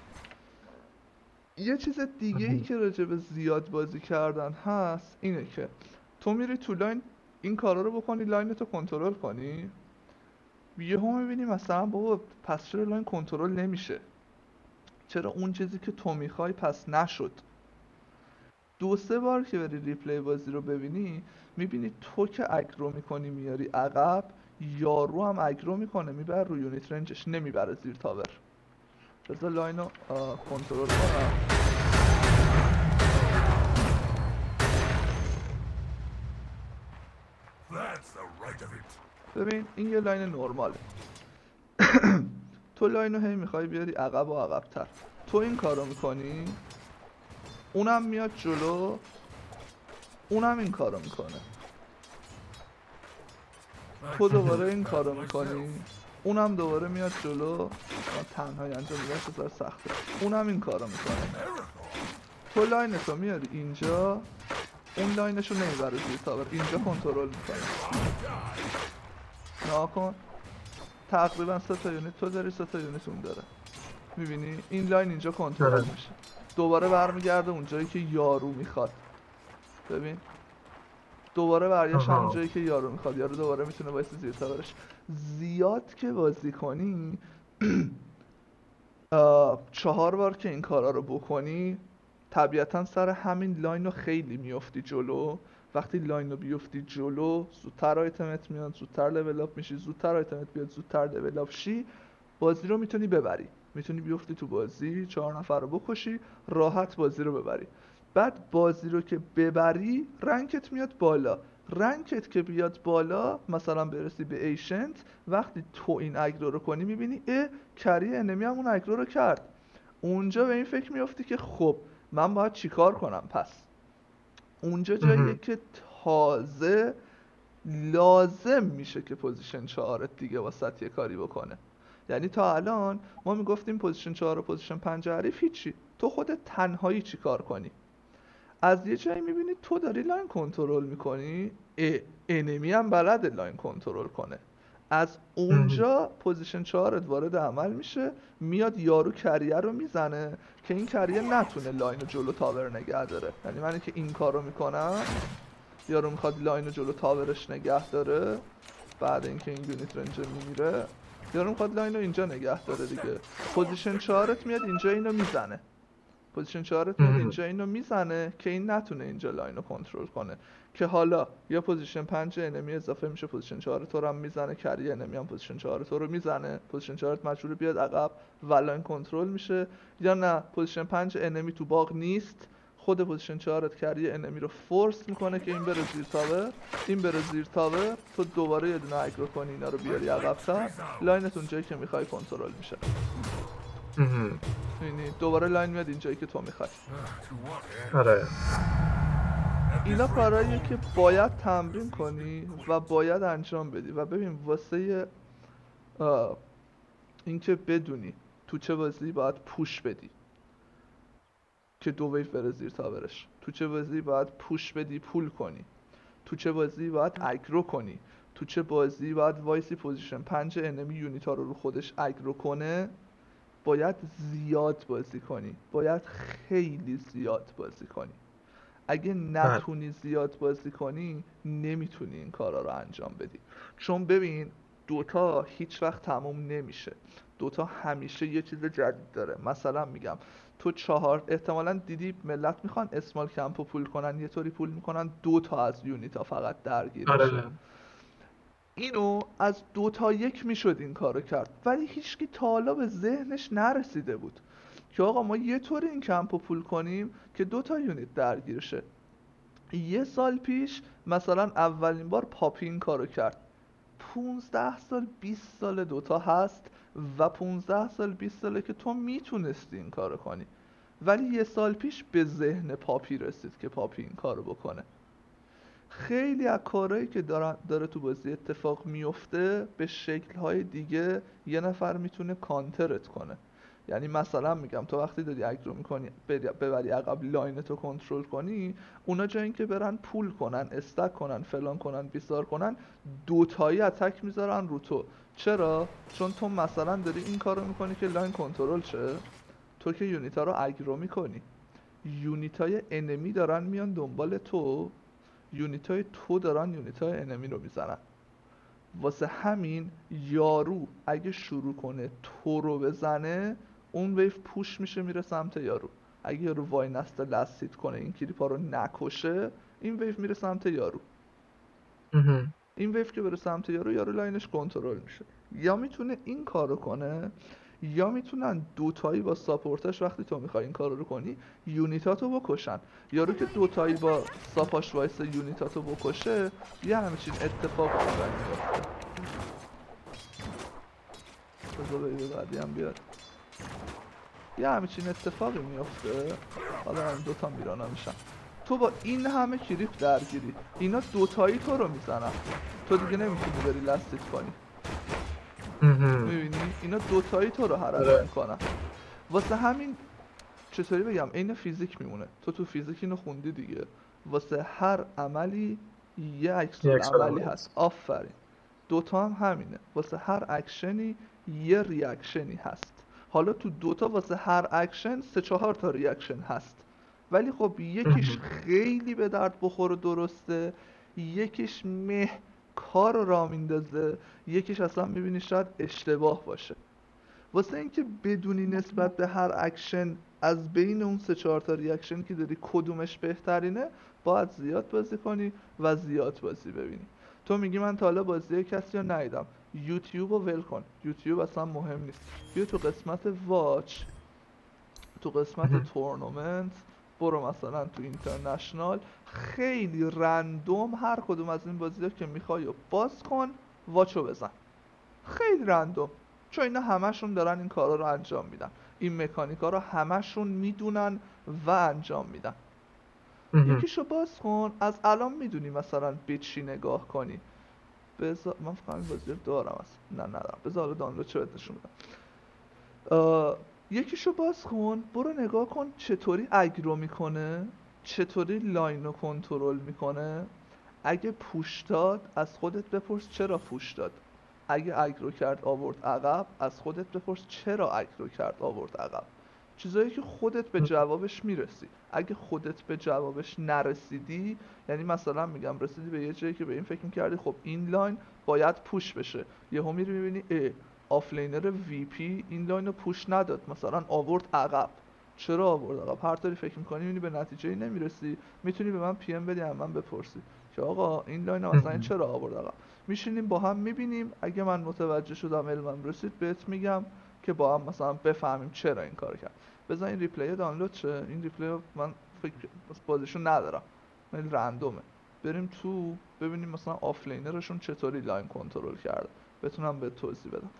یه چیز دیگه ای که راجع به زیاد بازی کردن هست اینه که تو میری تو لاین این کارا رو بکنی، لاین تو کنترل کنی، یهو میبینی مثلا بابا پس چرا لاین کنترل نمیشه، چرا اون چیزی که تو میخوای پس نشد. 2-3 بار که بری ریپلی بازی رو ببینی میبینی تو که اگرو میکنی میاری عقب، یارو هم اگرو میکنه میبره رو یونیت رنجش، نمیبره زیر تاور. بذار لاین رو کنترل کنم. That's the right of it. ببین این یه لاین نرماله. تو لاین رو هی میخوای بیاری عقب و عقب‌تر، تو این کار رو میکنی، اونم میاد جلو، اونم این کار رو میکنه، تو دوباره این کار رو میکنی، اونم دوباره میاد جلو. تنهایی انجام میدن بسار سخته. اونم این کار رو میکنه. تو لاینتو میاری اینجا، اون لاینشو نمیبره زیر تاور، اینجا کنترل میکنه. ناکن تقریبا 3 تا یونیت تو داری، 3 تا یونیت اون داره. میبینی این لاین اینجا کنترل میشه، دوباره برمیگرده اونجایی که یارو میخواد. ببین دوباره برگشت اونجایی که یارو میخواد، یارو دوباره میتونه وایس زیر تاورش. زیاد که بازی کنی 4 بار که این کارا رو بکنی طبیعتا سر همین لاین رو خیلی میافتی جلو. وقتی لاین رو بیفتی جلو زودتر آیتمت میاد، زودتر لول اپ میشی، زودتر آیتمت بیاد، زودتر لول اپ شی، بازی رو میتونی ببری، میتونی بیفتی تو بازی 4 نفر رو بکشی راحت بازی رو ببری. بعد بازی رو که ببری رنکت میاد بالا، رنکت که بیاد بالا مثلا برسی به ایشنت، وقتی تو این اگرو رو کنی میبینی کری انمی هم اون اگرو رو کرد، اونجا به این فکر میافتی که خب من باید چیکار کنم. پس اونجا جاییه که تازه لازم میشه که پوزیشن 4 دیگه واسط یه کاری بکنه. یعنی تا الان ما میگفتیم پوزیشن 4 و پوزیشن 5 حریف هیچی، تو خودت تنهایی چی کار کنی. از یه جایی میبینی تو داری لاین کنترل میکنی، انمی هم بلده لاین کنترل کنه، از اونجا پوزیشن 4 وارد عمل میشه، میاد یارو کریه رو میزنه که این کریه نتونه لاین رو جلو تاور نگه داره. یعنی من که این کار رو میکنم یارو میخواد لاین رو جلو تاورش نگه داره، بعد اینکه این یونیت رنجر میمیره یارو میخواد لاین رو اینجا نگه داره دیگه. پوزیشن 4 میاد اینجا اینو میزنه، پوزیشن 4 میاد اینجا اینو میزنه که این نتونه اینجا لاین رو کنترل کنه، که حالا یا پوزیشن 5 انمی اضافه میشه پوزیشن 4 تو رو هم میزنه، کری انمی هم پوزیشن 4 تو رو میزنه، پوزیشن 4 مجبور بیاد عقب و لاین کنترل میشه، یا نه پوزیشن 5 انمی تو باغ نیست، خود پوزیشن 4 کری انمی رو فورس میکنه که این بره زیر تاور، این بره زیر تاور، تو دوباره یه دونه اگرو کنی اینا رو بیاری عقب‌تر، لاینت اونجایی که میخوای کنترل میشه. یعنی دوباره لاین میاد اینجایی که تو میخوای. آره اینا کارهاییه که باید تمرین کنی و باید انجام بدی. و ببین واسه اینکه بدونی تو چه بازی باید پوش بدی که 2 ویو بره زیر تاورش، تو چه بازی باید پوش بدی پول کنی، تو چه بازی باید اگرو کنی، تو چه بازی باید وایسی پوزیشن 5 انمی یونیتا رو خودش اگرو کنه، باید زیاد بازی کنی، باید خیلی زیاد بازی کنی. اگه نتونی زیاد بازی کنی نمیتونی این کارا رو انجام بدی. چون ببین دوتا هیچ وقت تموم نمیشه، دوتا همیشه یه چیز جدید داره. مثلا میگم تو احتمالاً دیدی ملت میخوان اسمال کمپو پول کنن، یه طوری پول میکنن دوتا از یونیتا فقط درگیر بشه. آره. اینو از 2 تا 1 میشد این کارو کرد، ولی هیچکی تا حالا به ذهنش نرسیده بود که آقا ما یه طوری این کمپو پول کنیم که 2 تا یونیت درگیر شه. 1 سال پیش مثلا اولین بار پاپی این کارو کرد. 15 سال 20 سال دوتا هست و 15 سال 20 ساله که تو میتونستی این کارو کنی، ولی 1 سال پیش به ذهن پاپی رسید که پاپی این کارو بکنه. خیلی از کارهایی که داره تو بازی اتفاق میفته به شکل‌های دیگه یه نفر میتونه کانترت کنه. یعنی مثلا میگم تو وقتی داری اگرو میکنی ببری عقب لاینتو کنترل کنی، اونا جای اینکه برن پول کنن، استک کنن، فلان کنن، بیسار کنن، 2 تایی اتک میذارن رو تو. چرا؟ چون تو مثلا داری این کارو میکنی که لاین کنترل شه، تو که یونیتا رو اگرو میکنی، یونیتای انمی دارن میان دنبال تو، یونیتای تو دارن یونیتای انمی رو میزنن. واسه همین یارو اگه شروع کنه تو رو بزنه، اون ویف پوش میشه میره سمت یارو. اگه یارو وای نسته لسید کنه این کریپا رو نکشه، این ویف میره سمت یارو. این ویف که بره سمت یارو، یارو لاینش کنترل میشه. یا میتونه این کارو کنه، یا میتونن 2 تایی با ساپورتاش وقتی تو میخوای این کارو رو کنی یونیتاتو بکشن. یارو که 2 تایی با ساپاش وایس یونیتاتو بکشه، یه همچین اتفاق میفته. بذار به بعدی هم بیاد. یه همچین اتفاقی میفته. حالا این 2 تا میرانا میشن، تو با این همه کریپ درگیری، اینا 2 تایی تو رو میزنن، تو دیگه نمیتونی بری لستیت کنی. میبینی اینا 2 تایی تو رو حرکت میکنن. واسه همین چطوری بگم، عین فیزیک میمونه. تو فیزیک اینو خوندی دیگه، واسه هر عملی یه عکس العملی هست. آفرین. 2 تا هم همینه، واسه هر اکشنی یه ریاکشنی هست. حالا تو 2 تا واسه هر اکشن 3-4 تا ریاکشن هست، ولی خب یکیش خیلی به درد بخور و درسته، یکیش کار را میندازه، یکیش اصلا میبینی شاید اشتباه باشه. واسه اینکه بدونی نسبت به هر اکشن از بین اون 3-4 تا ریاکشن که داری کدومش بهترینه، باید زیاد بازی کنی و زیاد بازی ببینی. تو میگی من تا حالا بازی کسی رو ندیدم، یوتیوب رو ول کن، یوتیوب اصلا مهم نیست. بیا تو قسمت واچ، تو قسمت تورنمنت، برو مثلا تو اینترنشنال، خیلی رندوم هر کدوم از این بازی‌ها که میخوای و باز کن، واچو بزن. خیلی رندوم، چون اینا همشون دارن این کارا رو انجام میدن، این مکانیکا رو همشون میدونن و انجام میدن. یکیشو باز کن، از الان میدونی مثلا به چی نگاه کنی. بذار من فکر کنم این بازی رو دارم اصلا، نه ندارم، بذار حالا دانلود چه نشون بدم. یکیشو باز کن، برو نگاه کن چطوری اگرو میکنه، چطوری لاین رو کنترل میکنه. اگه پوش داد از خودت بپرس چرا پوش داد. اگه اگرو کرد آورد عقب، از خودت بپرس چرا اگرو کرد آورد عقب. چیزایی که خودت به جوابش میرسی. اگه خودت به جوابش نرسیدی، یعنی مثلا میگم رسیدی به یه جایی که به این فکر میکردی خب این لاین باید پوش بشه، یهو میری میبینی آفلینر وی پی این لاین رو پوش نداد، مثلا آورد عقب. چرا آورد عقب؟ هر طوری فکر میکنی میبینی به نتیجه نمیرسی، میتونی به من پی ام بدی، من بپرسی که آقا این لاین مثلا چرا آورد عقب. میشینیم با هم میبینیم، اگه من متوجه شدم علمم رسید بهت میگم که با هم مثلا بفهمیم چرا این کار کرد. بذار این ریپلی دانلود شه. این ریپلی من فکر بازیشو ندارم، ولی رندومه. بریم تو ببینیم مثلا آفلینرشون چطوری لاین کنترل کرده، بتونم به توضیح بدم.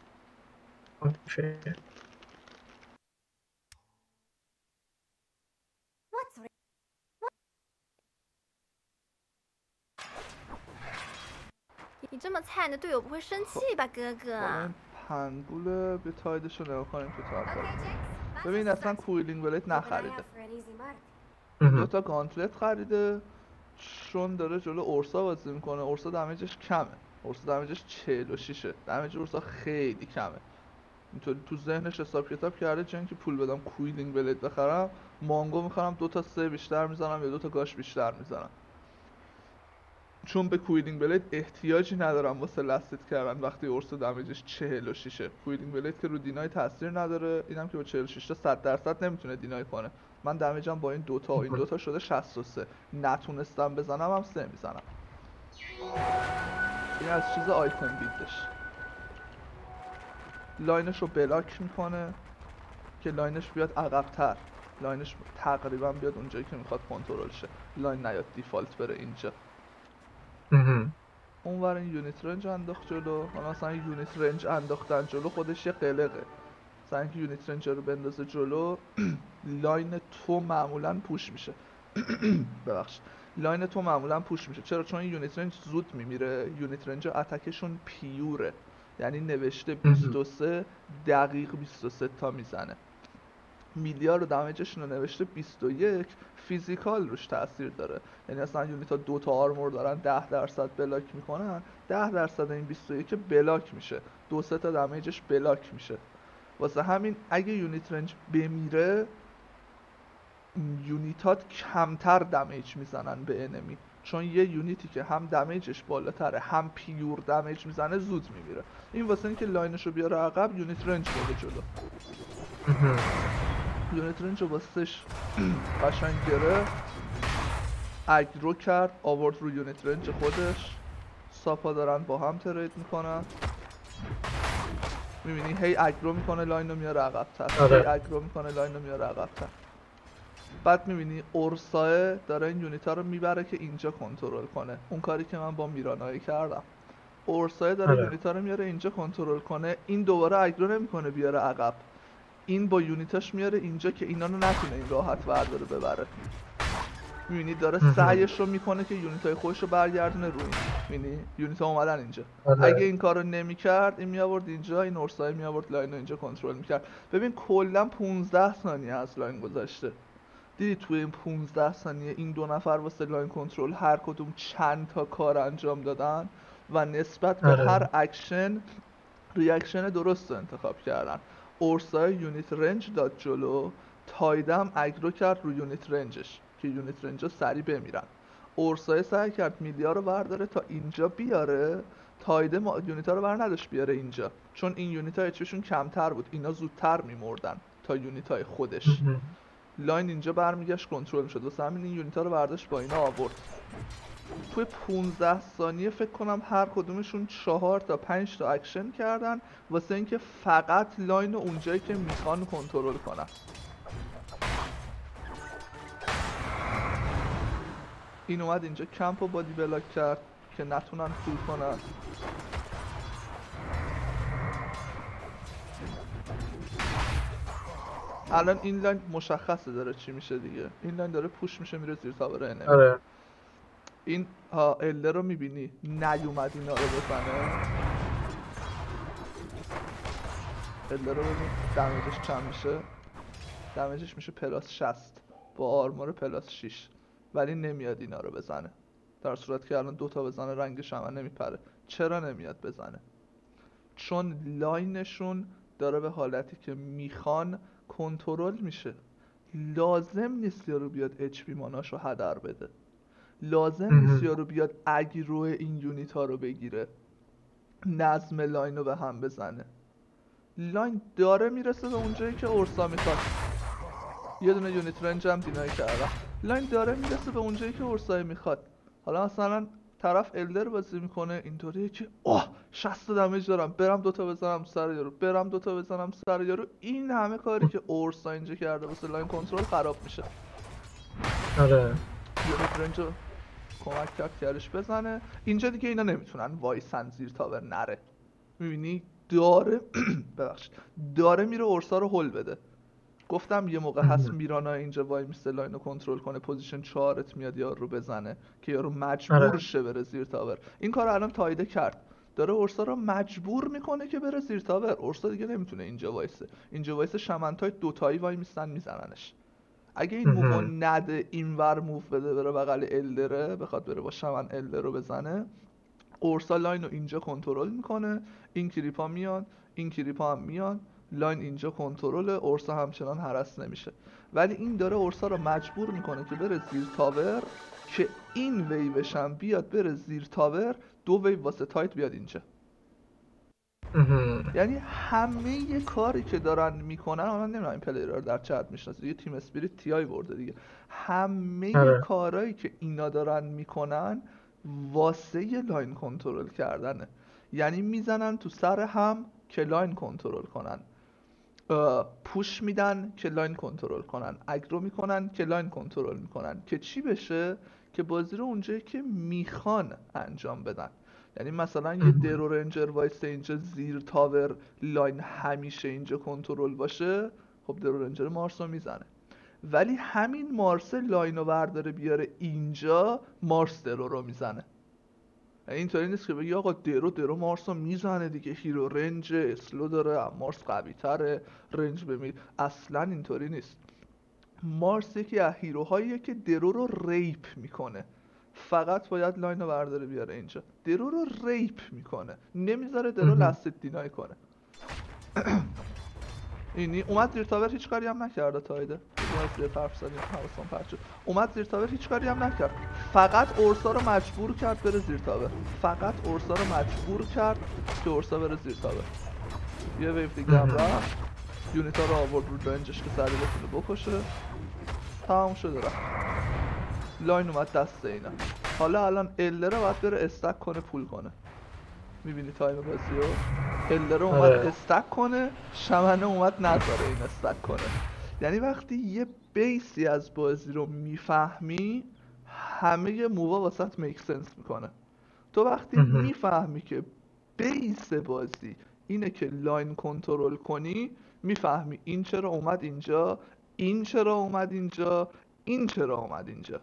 你这么菜，你的队友不会生气吧，哥哥？ پنگول به تایدشو نگاه کنیم که تا ببین اصلا کویلینگ بلیت نخریده، 2 تا گانتلت خریده چون داره جلو اورسا بازی میکنه. اورسا دمیجش کمه، اورسا دمیجش 46ه، دمیج اورسا خیلی کمه. اینطوری تو ذهنش حساب کتاب کرده چون که پول بدم کویلینگ بلیت بخرم، مانگو میخرم 2 تا 3 بیشتر میزنم یا 2 تا گاش بیشتر میزنم. چون به کویلینگ بلید احتیاجی ندارم واسه لستیت کردن وقتی اورسا دمیجش 46ه. کویلینگ بلید که رو دینای تاثیر نداره، اینم که با 46 تا 100% نمیتونه دینای کنه. من دمیجم با این دوتا و این دوتا شده 63. نتونستم بزنم هم 3 میزنم. این از چیز آیتم بیلدش. لاینش رو بلاک میکنه که لاینش بیاد عقب‌تر، لاینش تقریبا بیاد اونجایی که میخواد کنترل شه، لاین نیاد دیفالت بره اینجا. اونور این یونیت رنج انداخت جلو، و مثلا یونیت رنج انداختن جلو خودش یه قلقه. مثلا اینکه یونیت رنج رو بندازه جلو لاین تو معمولا پوش میشه. ببخشید، لاین تو معمولا پوش میشه. چرا؟ چون این یونیت رنج زود میمیره. یونیت رنج اتکشون پیوره، یعنی نوشته 23 دقیق 23 تا میزنه. میلیار رو دمیجشون رو نوشته 21. فیزیکال روش تاثیر داره، یعنی اصلا یونیت ها 2 تا آرمور دارن 10% بلاک میکنن، 10% این 21 بلاک میشه، 2-3 تا دمیجش بلاک میشه. واسه همین اگه یونیت رنج بمیره یونیتات کمتر دمیج میزنن به انمی، چون یه یونیتی که هم دمیجش بالاتره هم پیور دمیج میزنه زود میمیره. این واسه اینکه لاینش رو بیاره عقب یونیت رنج بده جلو. یونیت رنج رو واسهش قشنگ گرفت، اگرو کرد، آورد رو یونیت رنج خودش. ساپا دارن با هم ترید میکنن، میبینی هی اگرو میکنه لاین رو میاره عقب‌تر، هی اگرو میکنه لاین رو میاره عقب‌تر. بعد میبینی اورساه داره این یونیت ها رو میبره که اینجا کنترل کنه، اون کاری که من با میرانایی کردم. اورساه داره یونیت ها رو میاره اینجا کنترل کنه، این دوباره اگرو نمیکنه بیاره عقب، این با یونیتاش میاره اینجا که اینا رو نتونه این راحت برداره ببره. میبینی داره سعیش رو میکنه که یونیتای خودش رو برگردونه روی این. میبینی یونیت ها اومدن اینجا. اگه این کارو نمیکرد این میآورد اینجا، این اورسای میآورد لاین رو اینجا کنترل میکرد. ببین کلا 15 ثانیه از لاین گذشته. دیدی توی این 15 ثانیه این دو نفر واسه لاین کنترل هر کدوم چند تا کار انجام دادن و نسبت به هر اکشن ریاکشن درست رو انتخاب کردن. اورسای یونیت رنج داد جلو، تایدم اگرو کرد رو یونیت رنجش که یونیت رنجا سریع بمیرن. اورسای سعی کرد میلیا رو برداره تا اینجا بیاره، تایده یونیت ها رو بر نداشت بیاره اینجا، چون این یونیت ها اچپیشون کمتر بود، اینا زودتر میمردن تا یونیت های خودش. لاین اینجا برمیگشت کنترل میشد، واسه همین این یونیت ها رو برداشت با اینا آورد. توی 15 ثانیه فکر کنم هر کدومشون 4 تا 5 تا اکشن کردن واسه اینکه فقط لاین اونجایی که میخوان کنترل کنن. این اومد اینجا کمپ و بادی بلاک کرد که نتونن فول کنن. الان این لاین مشخصه داره چی میشه دیگه، این لاین داره پوش میشه میره زیر تاور انمی. این الده رو میبینی نیومد اینا رو بزنه. الده رو ببین دمیجش چند میشه، دمیجش میشه پلاس 60 با آرمور پلاس 6، ولی نمیاد اینا رو بزنه، در صورت که الان 2 تا بزنه رنگش هم نمیپره. چرا نمیاد بزنه؟ چون لاینشون داره به حالتی که میخوان کنترل میشه. لازم نیست یارو بیاد اچ پی ماناشو هدر بده، لازم نیست یارو بیاد اگرو این یونیت ها رو بگیره، نظم لاین رو به هم بزنه. لاین داره میرسه به اونجایی که اورسا میخواد. یه دونه یونیت رنج هم دینای کردم. لاین داره میرسه به اونجایی که اورسا میخواد. حالا مثلا طرف الدر بازی میکنه اینطوریه که 60 دمیج دارم، برم 2 تا بزنم سر یارو، برم 2 تا بزنم سر یارو. این همه کاری که اورسا اینجا کرده واسه لاین کنترل خراب میشه. آره یونیت رنج رو کمک کرد کارش بزنه. اینجا دیگه اینا نمیتونن وایسن زیر تاور نره. میبینی داره ببخشید داره میره اورسا رو هول بده. گفتم یه موقع هست میرانا اینجا وای میسته لاین رو کنترل کنه، پوزیشن 4ت میاد یارو رو بزنه که یارو مجبور شه بره زیر تاور. این کار الان تایده کرد، داره اورسا رو مجبور میکنه که بره زیر تاور. اورسا دیگه نمیتونه اینجا وایسه، اینجا وایسه شمنتای دوتایی وای میستن میزننش. اگه این موو نده اینور موو بده بره بغل الدره، بخواد بره با شمن الدر رو بزنه، اورسا لاین رو اینجا کنترل میکنه. این کریپا میان، این کریپا هم میان، لاین اینجا کنترل، اورسا همچنان هرس نمیشه، ولی این داره اورسا رو مجبور میکنه که بره زیر تاور که این ویوش هم بیاد بره زیر تاور، 2 ویو واسه تایت بیاد اینجا. یعنی همه کاری که دارن میکنن، من نمیدونم این پلیرها رو در چت میشناسید، یه تیم اسپریت تی آی برده دیگه، همه کارهایی که اینا دارن میکنن واسه یه لاین کنترل کردنه. یعنی میزنن تو سر هم که لاین کنترل کنن، پوش میدن که لاین کنترل کنن، اگرو میکنن که لاین کنترل میکنن، که چی بشه؟ که بازی رو اونجایی که میخوان انجام بدن. یعنی مثلا یه درو رنجر وایسته اینجا زیر تاور، لاین همیشه اینجا کنترل باشه، خب درو رنجر مارس رو میزنه، ولی همین مارس لاین رو برداره بیاره اینجا، مارس درو رو میزنه. اینطوری نیست که بگی آقا درو مارس رو میزنه دیگه، هیرو رنج اسلو داره، مارس قوی تره، رنج بمیر. اصلا اینطوری نیست. مارس یکی از هیروهاییه که درو رو ریپ میکنه، فقط باید لاین رو برداره بیاره اینجا، درو رو ریپ میکنه، نمیذاره درو لست دینای کنه. اینی اومد زیر تاور، هیچ کاری هم نکرده تایده، زیر طرف زدیم حواسم پرت شد، اومد زیر تاور هیچ کاری هم نکرد، فقط اورسا رو مجبور کرد بره زیر تاور، فقط اورسا رو مجبور کرد که اورسا بره زیر تاور. یه ویو دیگه هم رفت، یونیتا رو آورد رو رنجش که سریع بتونه بکشه، تمام شده رفت. لاین اومد دست اینا. حالا الان الدر رو باید بره استک کنه، پول کنه. میبینی تایم بازیو؟ الدر اومد استک کنه، شمنه اومد نذاره این استک کنه. یعنی وقتی یه بیسی از بازی رو میفهمی، همه مووا واسط میک سنس میکنه. تو وقتی میفهمی که بیس بازی اینه که لاین کنترل کنی، میفهمی این چرا اومد اینجا، این چرا اومد اینجا، این چرا اومد اینجا.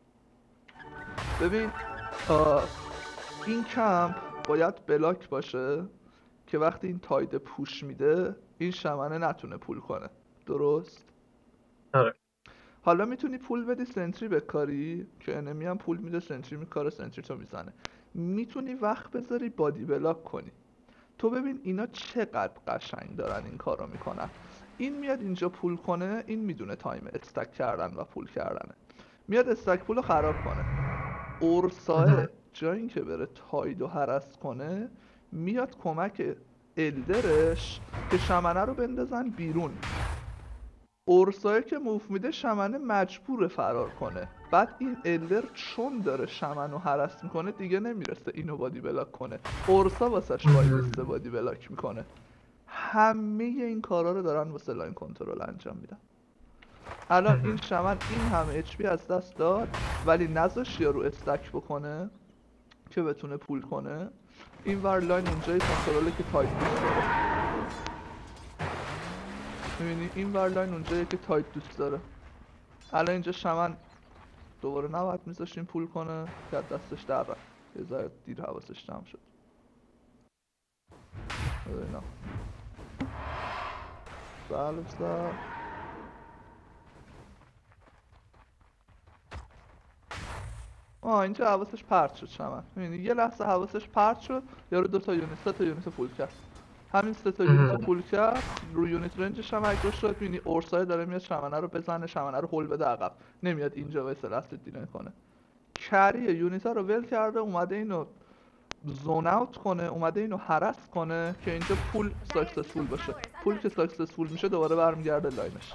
ببین این کمپ باید بلاک باشه که وقتی این تاید پوش میده، این شمنه نتونه پول کنه. درست؟ آره. حالا میتونی پول بدی سنتری بکاری که انمی هم پول میده، سنتری میکاره، سنتری تو میزنه. میتونی وقت بذاری بادی بلاک کنی. تو ببین اینا چقدر قشنگ دارن این کارو میکنن. این میاد اینجا پول کنه، این میدونه تایم استک کردن و پول کردنه، میاد استک پولو خراب کنه. اورساه جای این که بره تایدو هرس کنه، میاد کمک الدرش که شمنه رو بندازن بیرون. اورساه که موف میده، شمنه مجبور فرار کنه. بعد این الدر چون داره شمنه رو هرس میکنه، دیگه نمیرسه اینو بادی بلاک کنه، اورسا واسش وایسته بادی بلاک میکنه. همه این کارا رو دارن واسه لاین کنترل انجام میدن. الان این شمن این همه اچ پی از دست داد، ولی نذاش یارو استک بکنه که بتونه پول کنه. این ور لاین اونجای کنترله که تایت دوست داره. میبینی این ور لاین اونجایی که تایت دوست داره. الان اینجا شمن دوباره نباید میذاشیم پول کنه که از دستش در رفت، یه ذره دیر حواسش جمع شد. ببینم بله اینجا حواسش پرت شد. شمن میبینی یه لحظه حواسش پرت شد، یارو 2 تا یونیت 3 تا یونیت پول کرد. همین 3 تا یونیت پول کرد، رو یونیت رنجش هم اگرو شد. میبینی اورسای داره میاد شمنه رو بزنه، شمنه رو هول بده عقب، نمیاد اینجا وایسه لست دینه کنه. کری یونیت ها رو ول کرده، اومده اینو زون اوت کنه، اومده اینو هرس کنه که اینجا پول ساکسسفول باشه. پول که ساکسسفول میشه دوباره برمیگرده لاینش.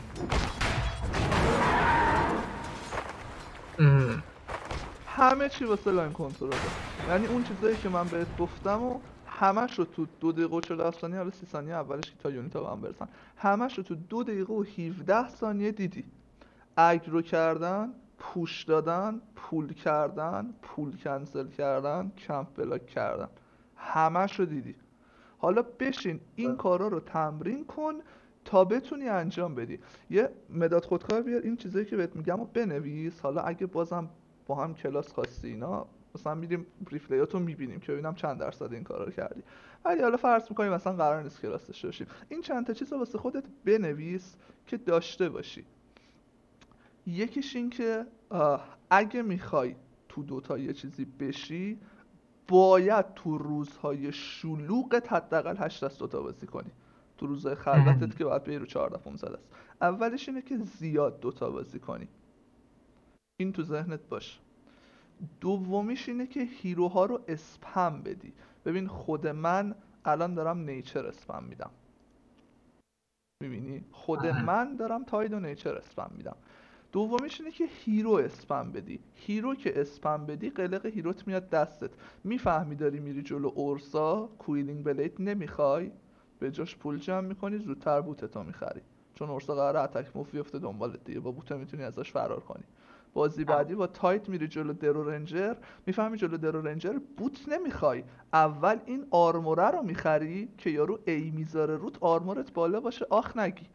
همه چی واسه لاین کنترله. یعنی اون چیزایی که من بهت گفتم و همش رو تو 2 دقیقه و 47 ثانیه، حالا 30 ثانیه اولش که تا یونیت ها به هم برسن، همش رو تو 2 دقیقه و 17 ثانیه دیدی. اگرو کردن، پوش دادن، پول کردن، پول کنسل کردن، کمپ بلاک کردن، همش رو دیدی. حالا بشین این کارا رو تمرین کن تا بتونی انجام بدی. یه مداد خودکار بیار، این چیزایی که بهت میگم رو بنویس. حالا اگه بازم با هم کلاس خواستی اینا، مثلا میریم ریپلیاتو میبینیم که ببینم چند درصد این کارا رو کردی. ولی حالا فرض میکنیم مثلا قرار نیست کلاس داشته باشیم، این چند تا چیز رو واسه خودت بنویس که داشته باشی. یکیش این که اگه میخوای تو دوتا یه چیزی بشی، باید تو روزهای شلوغت حداقل 8 از دوتا بازی کنی. تو روزهای خلوتت که باید بری رو 14-15 است. اولش اینه که زیاد دوتا بازی کنی، این تو ذهنت باشه. دومیش اینه که هیروها رو اسپم بدی. ببین خود من الان دارم نیچر اسپم میدم، میبینی خود من دارم تاید و نیچر اسپم میدم. دومیش اینه که هیرو اسپم بدی. هیرو که اسپم بدی قلق هیروت میاد دستت، میفهمی داری میری جلو اورسا، کویلینگ بلیت نمیخوای، به جاش پول جمع میکنی، زودتر بوتتو میخری، چون اورسا قراره اتک موف بیفته دنبالت دیگه، با بوت میتونی ازش فرار کنی. بازی بعدی با تایت میری جلو درو رنجر، میفهمی جلو درو رنجر بوت نمیخوای، اول این آرموره رو میخری که یارو ای میذاره روت آرمورت بالا باشه آخ نگی.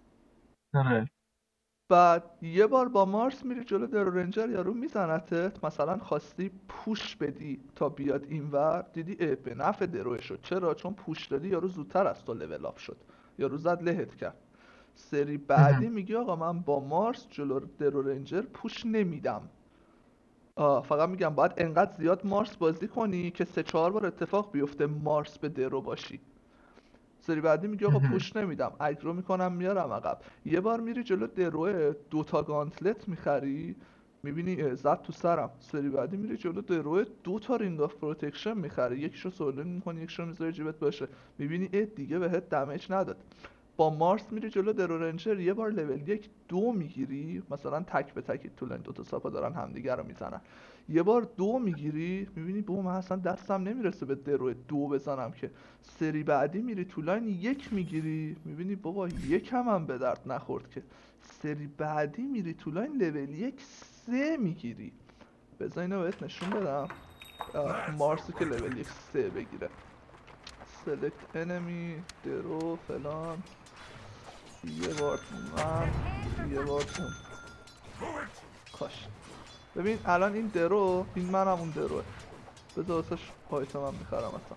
بعد یه بار با مارس میری جلو درو رنجر، یارو میزنتت، مثلا خواستی پوش بدی تا بیاد اینور، دیدی به نفع دروه شد. چرا؟ چون پوش دادی یارو زودتر از تو لول اپ شد، یارو زد لهت کرد. سری بعدی میگی آقا من با مارس جلو درو رنجر پوش نمیدم، فقط میگم باید انقدر زیاد مارس بازی کنی که 3-4 بار اتفاق بیفته مارس به درو باشی. سری بعدی میگی آقا پوش نمیدم، اگرو میکنم میارم عقب. یه بار میری جلو دروه 2 گانتلت میخری، میبینی زد تو سرم. سری بعدی میری جلو دروه 2 رینگ آف پروتکشن میخری، یکیشو سولین میکنی یکیشو میذاری جیبت باشه، میبینی دیگه بهت دمیج نداد. با مارس میری جلو درو رنجر، یه بار لول 1-2 میگیری، مثلا تک به تک تو لین 2 ساپا دارن همدیگه رو میزنن، یه بار 2 میگیری، میبینی بابا من اصلا دستم نمیرسه به درو 2 بزنم که. سری بعدی میری تو لاین 1 میگیری، میبینی بابا 1 هم به درد نخورد که. سری بعدی میری تو لاین لول 1-3 میگیری. بذار اینو بهت نشون بدم، مارسو که لول 1-3 بگیره، سلکت انمی درو فلان، یه بار من یه بار اون کاش. ببین الان این درو، این منم اون دروه، بذار واسش آیتم هم میخرم اصلا.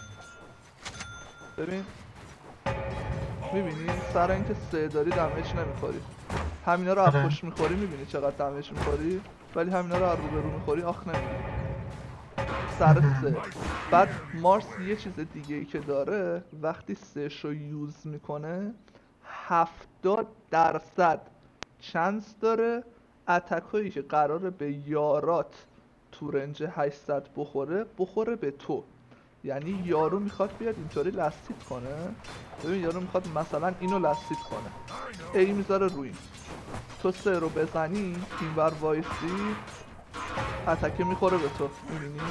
ببین میبینی سر اینکه 3 داری دمیج نمیخوری، همینا رو از پشت میخوری، میبینی چقدر دمیج میخوری، ولی همینا رو از رو به رو میخوری آخ نمیگی سر 3. بعد مارس یه چیز دیگه ای که داره، وقتی 3 شو یوز میکنه 70% چانس داره اتکایی که قراره به یارات تو رنج 800 بخوره به تو. یعنی یارو میخواد بیاد اینطوری لستیت کنه، ببین یارو میخواد مثلا اینو لستیت کنه، ای میذاره روی تو 3 رو بزنی اینور وایسی، اتکه میخوره به تو، میبینی؟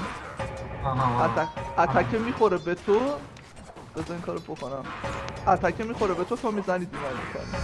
اتکه میخوره به تو، بذار این کارو بکنم، اتکه میخوره به تو، تو میزنی دینای میکنی،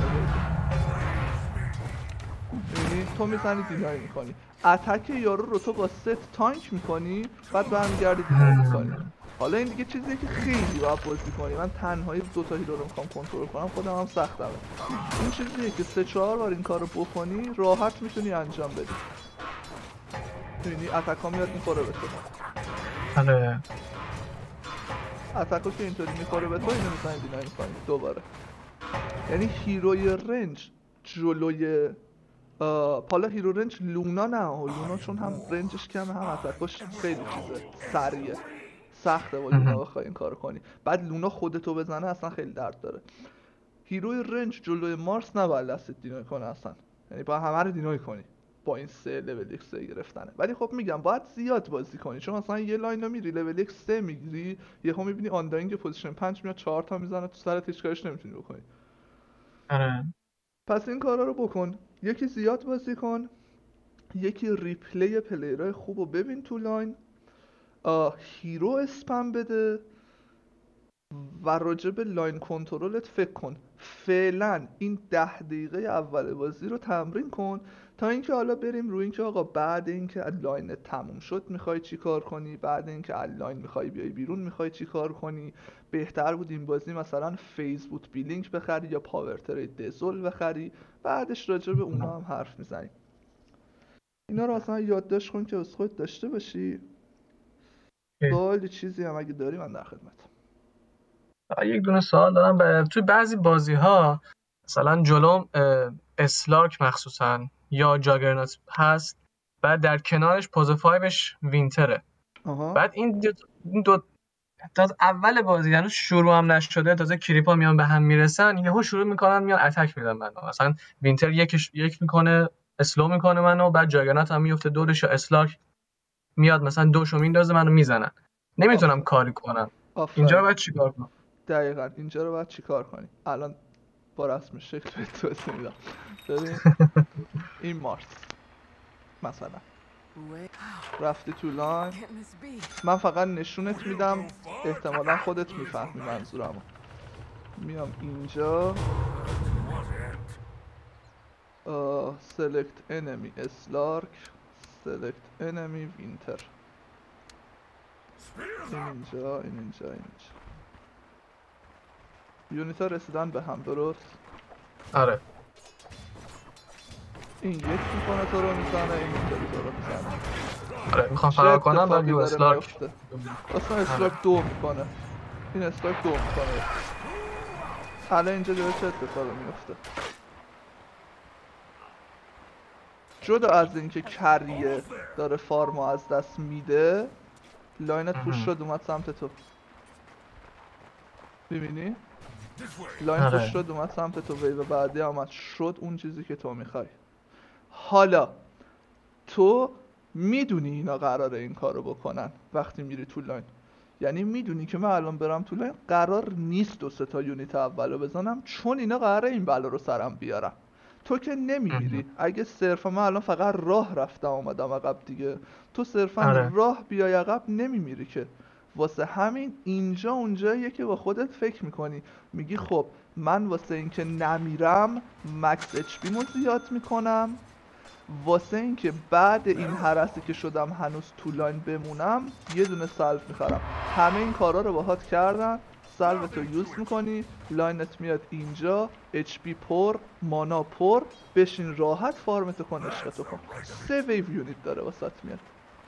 میبینی؟ تو میزنی دینای میکنی، اتک یارو رو تو با ست تانک میکنی، بعد برمیگردی دینای میکنی. حالا این دیگه چیزیه که خیلی باید بازی کنی، من تنهایی 2 تا هیرو رو میخوام کنترل کنم، خودم هم سختمه. این چیزیه که 3-4 بار این کارو بکنی راحت میتونی انجام بدی. میبینی اتکا میاد میخوره به تو، آره اتکا که اینطوری میخوره به تو، اینو میزنی دینای میکنی دوباره. یعنی هیروی رنج جلوی حالا هیرو رنج لونا نه، لونا چون هم رنجش کمه هم اتکاش خیلی چیزه سریعه، سخته با لونا بخوای این کارو کنی، بعد لونا خودتو بزنه اصلا خیلی درد داره. هیروی رنج جلوی مارس نباید دستت دینای کنه اصلا، یعنی باید همه رو دینای کنی با این 3 لول 1-3 گرفتنه. ولی خب میگم باید زیاد بازی کنی، چون مثلا یه لاین رو میری لول 1-3 میگیری، یهو میبینی آنداینگ پوزیشن 5 میاد 4 تا میزنه تو سرت، هیچ کارش نمیتونی بکنی. آره پس این کارا رو بکن، یکی زیاد بازی کن، یکی ریپلی پلیرهای خوب رو ببین تو لاین، هیرو اسپم بده و راجع به لاین کنترلت فکر کن. فعلا این 10 دقیقه اول بازی رو تمرین کن تا اینکه حالا بریم روی اینکه آقا بعد اینکه لاین تموم شد میخوای چی کار کنی، بعد اینکه لاین میخوای بیای بیرون میخوای چی کار کنی. بهتر بود این بازی مثلا فیز بوت بیلینک بخری یا پاور ترید دزول بخری، بعدش راجع به اونا هم حرف میزنیم. اینا رو اصلا یادداشت کن که از خودت داشته باشی. سوالی چیزی هم اگه داری من در خدمتم. یک دونه سوال دارم. توی بعضی بازی ها مثلا جلوم اسلاک مخصوصا یا جاگرنات هست، بعد در کنارش پوز 5ش وینتره. بعد این دو تا اول بازی یعنی شروع هم نشده تازه کریپا میان به هم میرسن یهو شروع میکنن میان اتک میدن منو. مثلا وینتر یک میکنه اسلو میکنه منو، بعد جاگرنات هم میفته دورش، اسلاک میاد مثلا دوشو میندازه منو میزنن. نمیتونم کاری کنم. اینجا رو باید چیکار کنم؟ دقیقاً اینجا رو باید چیکار کنی؟ الان با رسم شکل به توضیح میدم. ببین این مارس مثلا Wait. رفتی تو لاین، Can't miss B. من فقط نشونت میدم احتمالا خودت میفهمی منظورمو. میام اینجا select enemy اسلارک، select enemy وینتر، این اینجا این اینجا این اینجا. یونیتا رسیدن به هم درست؟ آره این یک میکنه تو رو میزنه، این اینطوری تو رو میزنه. آره میخوام فرار کنم بعد یه اسلاک اصلا اسلاک دو میکنه، این اسلاک دو میکنه. حالا اینجا داره چه اتفاقی میفته؟ جدا از اینکه کریه داره فارمو از دست میده، لاینت پوش شد اومد سمت تو. میبینی؟ لاین پوش شد اومد سمت تو، ویو بعدی آمد شد اون چیزی که تو میخوای. حالا تو میدونی اینا قراره این کارو بکنن وقتی میری تو لاین، یعنی میدونی که من الان برم تو لاین قرار نیست 2 تا یونیت اولو بزنم چون اینا قراره این بلا رو سرم بیارن. تو که نمیمیری. اگه صرفا من الان فقط راه رفتم اومدم عقب دیگه، تو صرفا راه بیای عقب نمیمیری که. واسه همین اینجا اونجاییه که با خودت فکر میکنی، میگی خب من واسه اینکه نمیرم مکس اچ پی مو زیاد میکنم، واسه اینکه بعد این هرسی که شدم هنوز تو لاین بمونم یه دونه سلف میخرم. همه این کارا رو باهات کردن، سلوتو یوز میکنی، لاینت میاد اینجا، اچ پی پر، مانا پر، بشین راحت فارمتو کن، عشقتو کن. 3 ویو یونیت داره واسات میاد.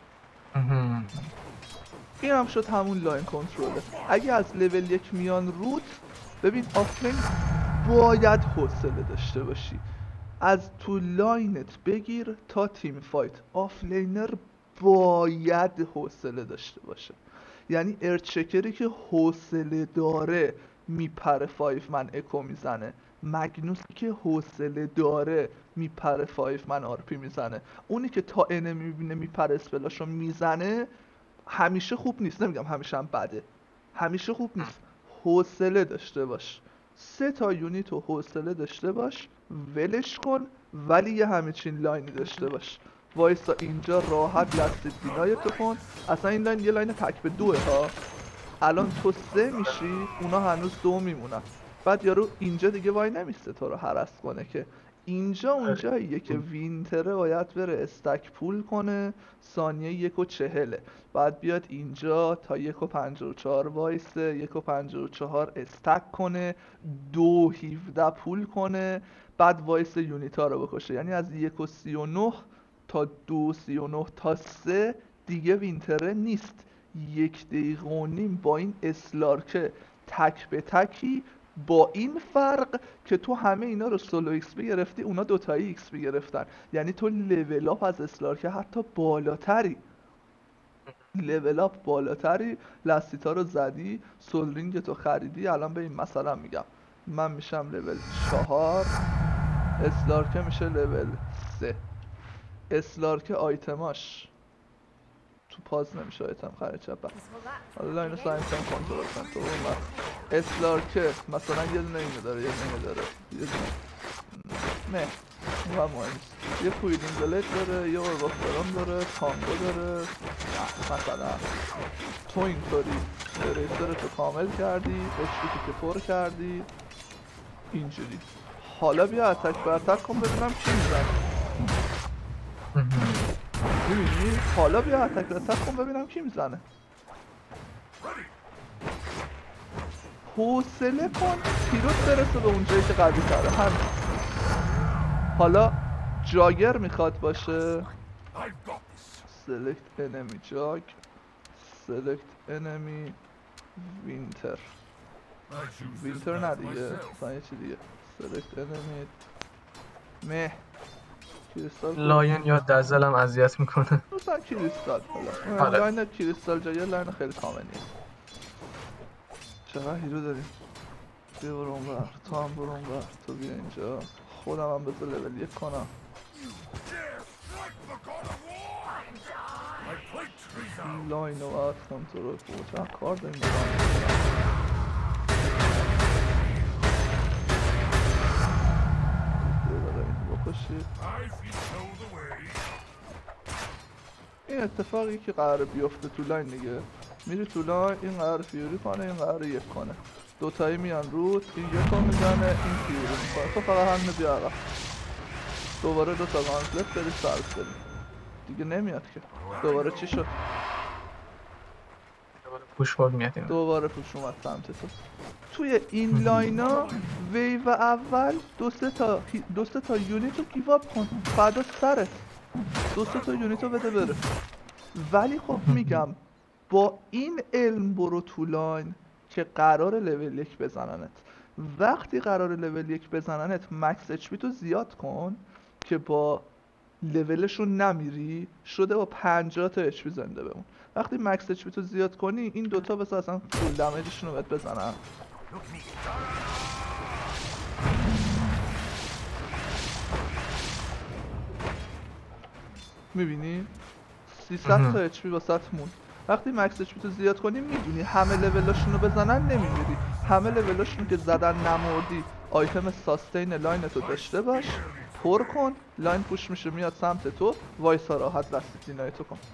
این هم شد همون لاین کنترله. اگه از لول 1 میان روت، ببین آفلین باید حوصله داشته باشی. از تو لاینت بگیر تا تیم فایت، آفلینر باید حوصله داشته باشه. یعنی ارچکری که حوصله داره میپره 5 من اکو میزنه، مگنوسی که حوصله داره میپره 5 من آرپی میزنه، اونی که تا انمی میبینه میپره اسپلاشو میزنه همیشه خوب نیست. نمیگم همیشه هم بده، همیشه خوب نیست. حوصله داشته باش، 3 تا یونیت و حوصله داشته باش، ولش کن، ولی یه همچین لاینی داشته باش. وایسا اینجا راحت لست بینایتو کن. اصلا این لاین یه لاین تک به 2 ها. الان تو 3 میشی، اونا هنوز 2 میمونن. بعد یارو اینجا دیگه وای نمیسته تو رو هرس کنه که. اینجا اونجاییه که وینتره باید بره استک پول کنه، ثانیه 1:40 بعد بیاد اینجا تا 1:54 وایسه، 1:54 استک کنه، 2:17 پول کنه، بعد وایسه یونیتا رو بکشه. یعنی از 1:39 تا 2:39 تا 3 دیگه وینتره نیست. 1.5 دقیقه با این اسلارکه تک به تکی، با این فرق که تو همه اینا رو سولو ایکس پی گرفتی، اونا دوتایی ایکس پی گرفتن. یعنی تو لیول اپ از اسلارکه حتی بالاتری، لیول اپ بالاتری، لستیتا رو زدی، سول رینگ تو خریدی. الان به این مثلا میگم من میشم لول 4، اسلارکه میشه لول 3. اسلارکه آیتماش تو پاز نمیشه آیتم خرید چپم. حالا لاین رو سعی میکنم کنترل کنم. تو اون وقت اسلارکه مثلا یه دونه اینو داره، یه دونه داره، یه دونه نه اون مهم نیست، یه کویلینگ بلد داره، یه اورواکتران داره، کامبو داره. مثلا تو اینطوری ریسر تو کامل کردی، اشتی که پر کردی اینجوری. حالا بیا اتک بر اتک کن ببینم کی میزنه. میبینی؟ حالا بیا اتک بر اتک کن ببینم کی میزنه. حوصله کن پیروت برسه به اونجایی که قوی تره. همین. حالا جاگر میخواد باشه، select enemy جاگ، select enemy وینتر. وینتر نه دیگه، مثلا یه چی دیگه. select enemy مه کریستال. لاین یا دزلم اذیت میکنه. مثلا کریستال. حالا لاین کریستال جاگر لاین خیلی کامنیه. چقدر هیرو داریم؟ بیا برو اونور، تو هم برو اونور، تو بیا اینجا. خودم هم بذار لول 1 کنم. Dare strike the god of war! My plate trees out! لاین رو باید کنترل کنم. چقدر کار داریم بکنم. بیا برای این بکشید. I veto the way. این اتفاقی که قراره بیفته تو لاین دیگه، میری تو لاین، این قراره فیوری کنه، این قراره 1 کنه. دوتایی میان رود، این 1 رو میزنه، این فیوری میکنه. تو فقط همینو بیا عقب. دوباره 2 تا گانتلت بری سرس بریم. دیگه نمیاد که. دوباره چی شد؟ پوش بال میاد این. دوباره پوش اومد سمت تو. توی این لاینا ویو اول دو سه تا یونیت رو گیواب کن. بعد سرت 2 تا یونیت رو بده بره. ولی خب میگم با این علم برو تو لاین که قرار لول 1 بزننت. وقتی قرار لول 1 بزننت مکس اچ پی تو زیاد کن که با لولشون نمیری، شده با 50 تا اچ پی زنده بمون. وقتی مکس اچ پی تو زیاد کنی این دوتا بس اصلا فول دمیجشون رو بهت بزنن. میبینی 300 تا اچ پی واسط مون. وقتی مکس اچ پی تو زیاد کنی میدونی همه لولاشون رو بزنن نمیمیری. همه لولاشون که زدن نمردی، آیتم ساستین لاین تو داشته باش، پر کن، لاین پوش میشه میاد سمت تو، وایسا راحت دستیتینای تو کن.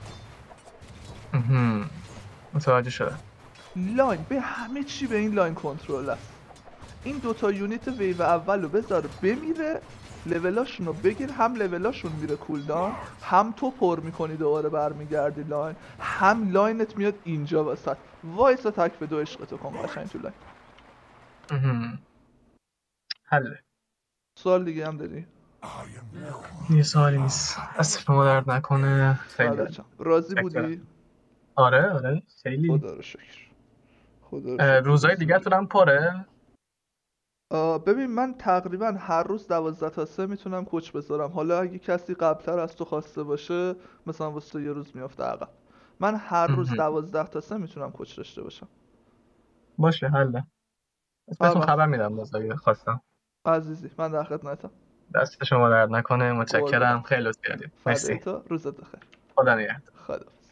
متوجه شدم. لاین به همه چی به این لاین کنترل است. این 2 تا یونیت ویو اول رو بذار بمیره، لولاشون رو بگیر، هم لولاشون میره کولدان، هم تو پر میکنی دوباره برمیگردی لاین، هم لاینت میاد اینجا وسط. وایسا تک به 2 عشقتو کن قشنگ تو لاین. حله. سوال دیگه هم داری؟ یه سوالی نیست. دست شما درد نکنه. خیلی راضی بودی؟ آره خیلی. خدا رو شکر. روزهای دیگه تونم پره؟ ببین من تقریبا هر روز 12 تا 3 میتونم کوچ بذارم. حالا اگه کسی قبلتر از تو خواسته باشه مثلا واسه تو یه روز میافته عقب. من هر روز 12 تا 3 میتونم کوچ داشته باشم. باشه حله. بهتون خبر میدم باز اگه خواستم. عزیزی من در خدمتم. دست شما درد نکنه. متشکرم. خیلی لطف کردید. مرسی. روزت بخیر. خدا نگهدار. خدا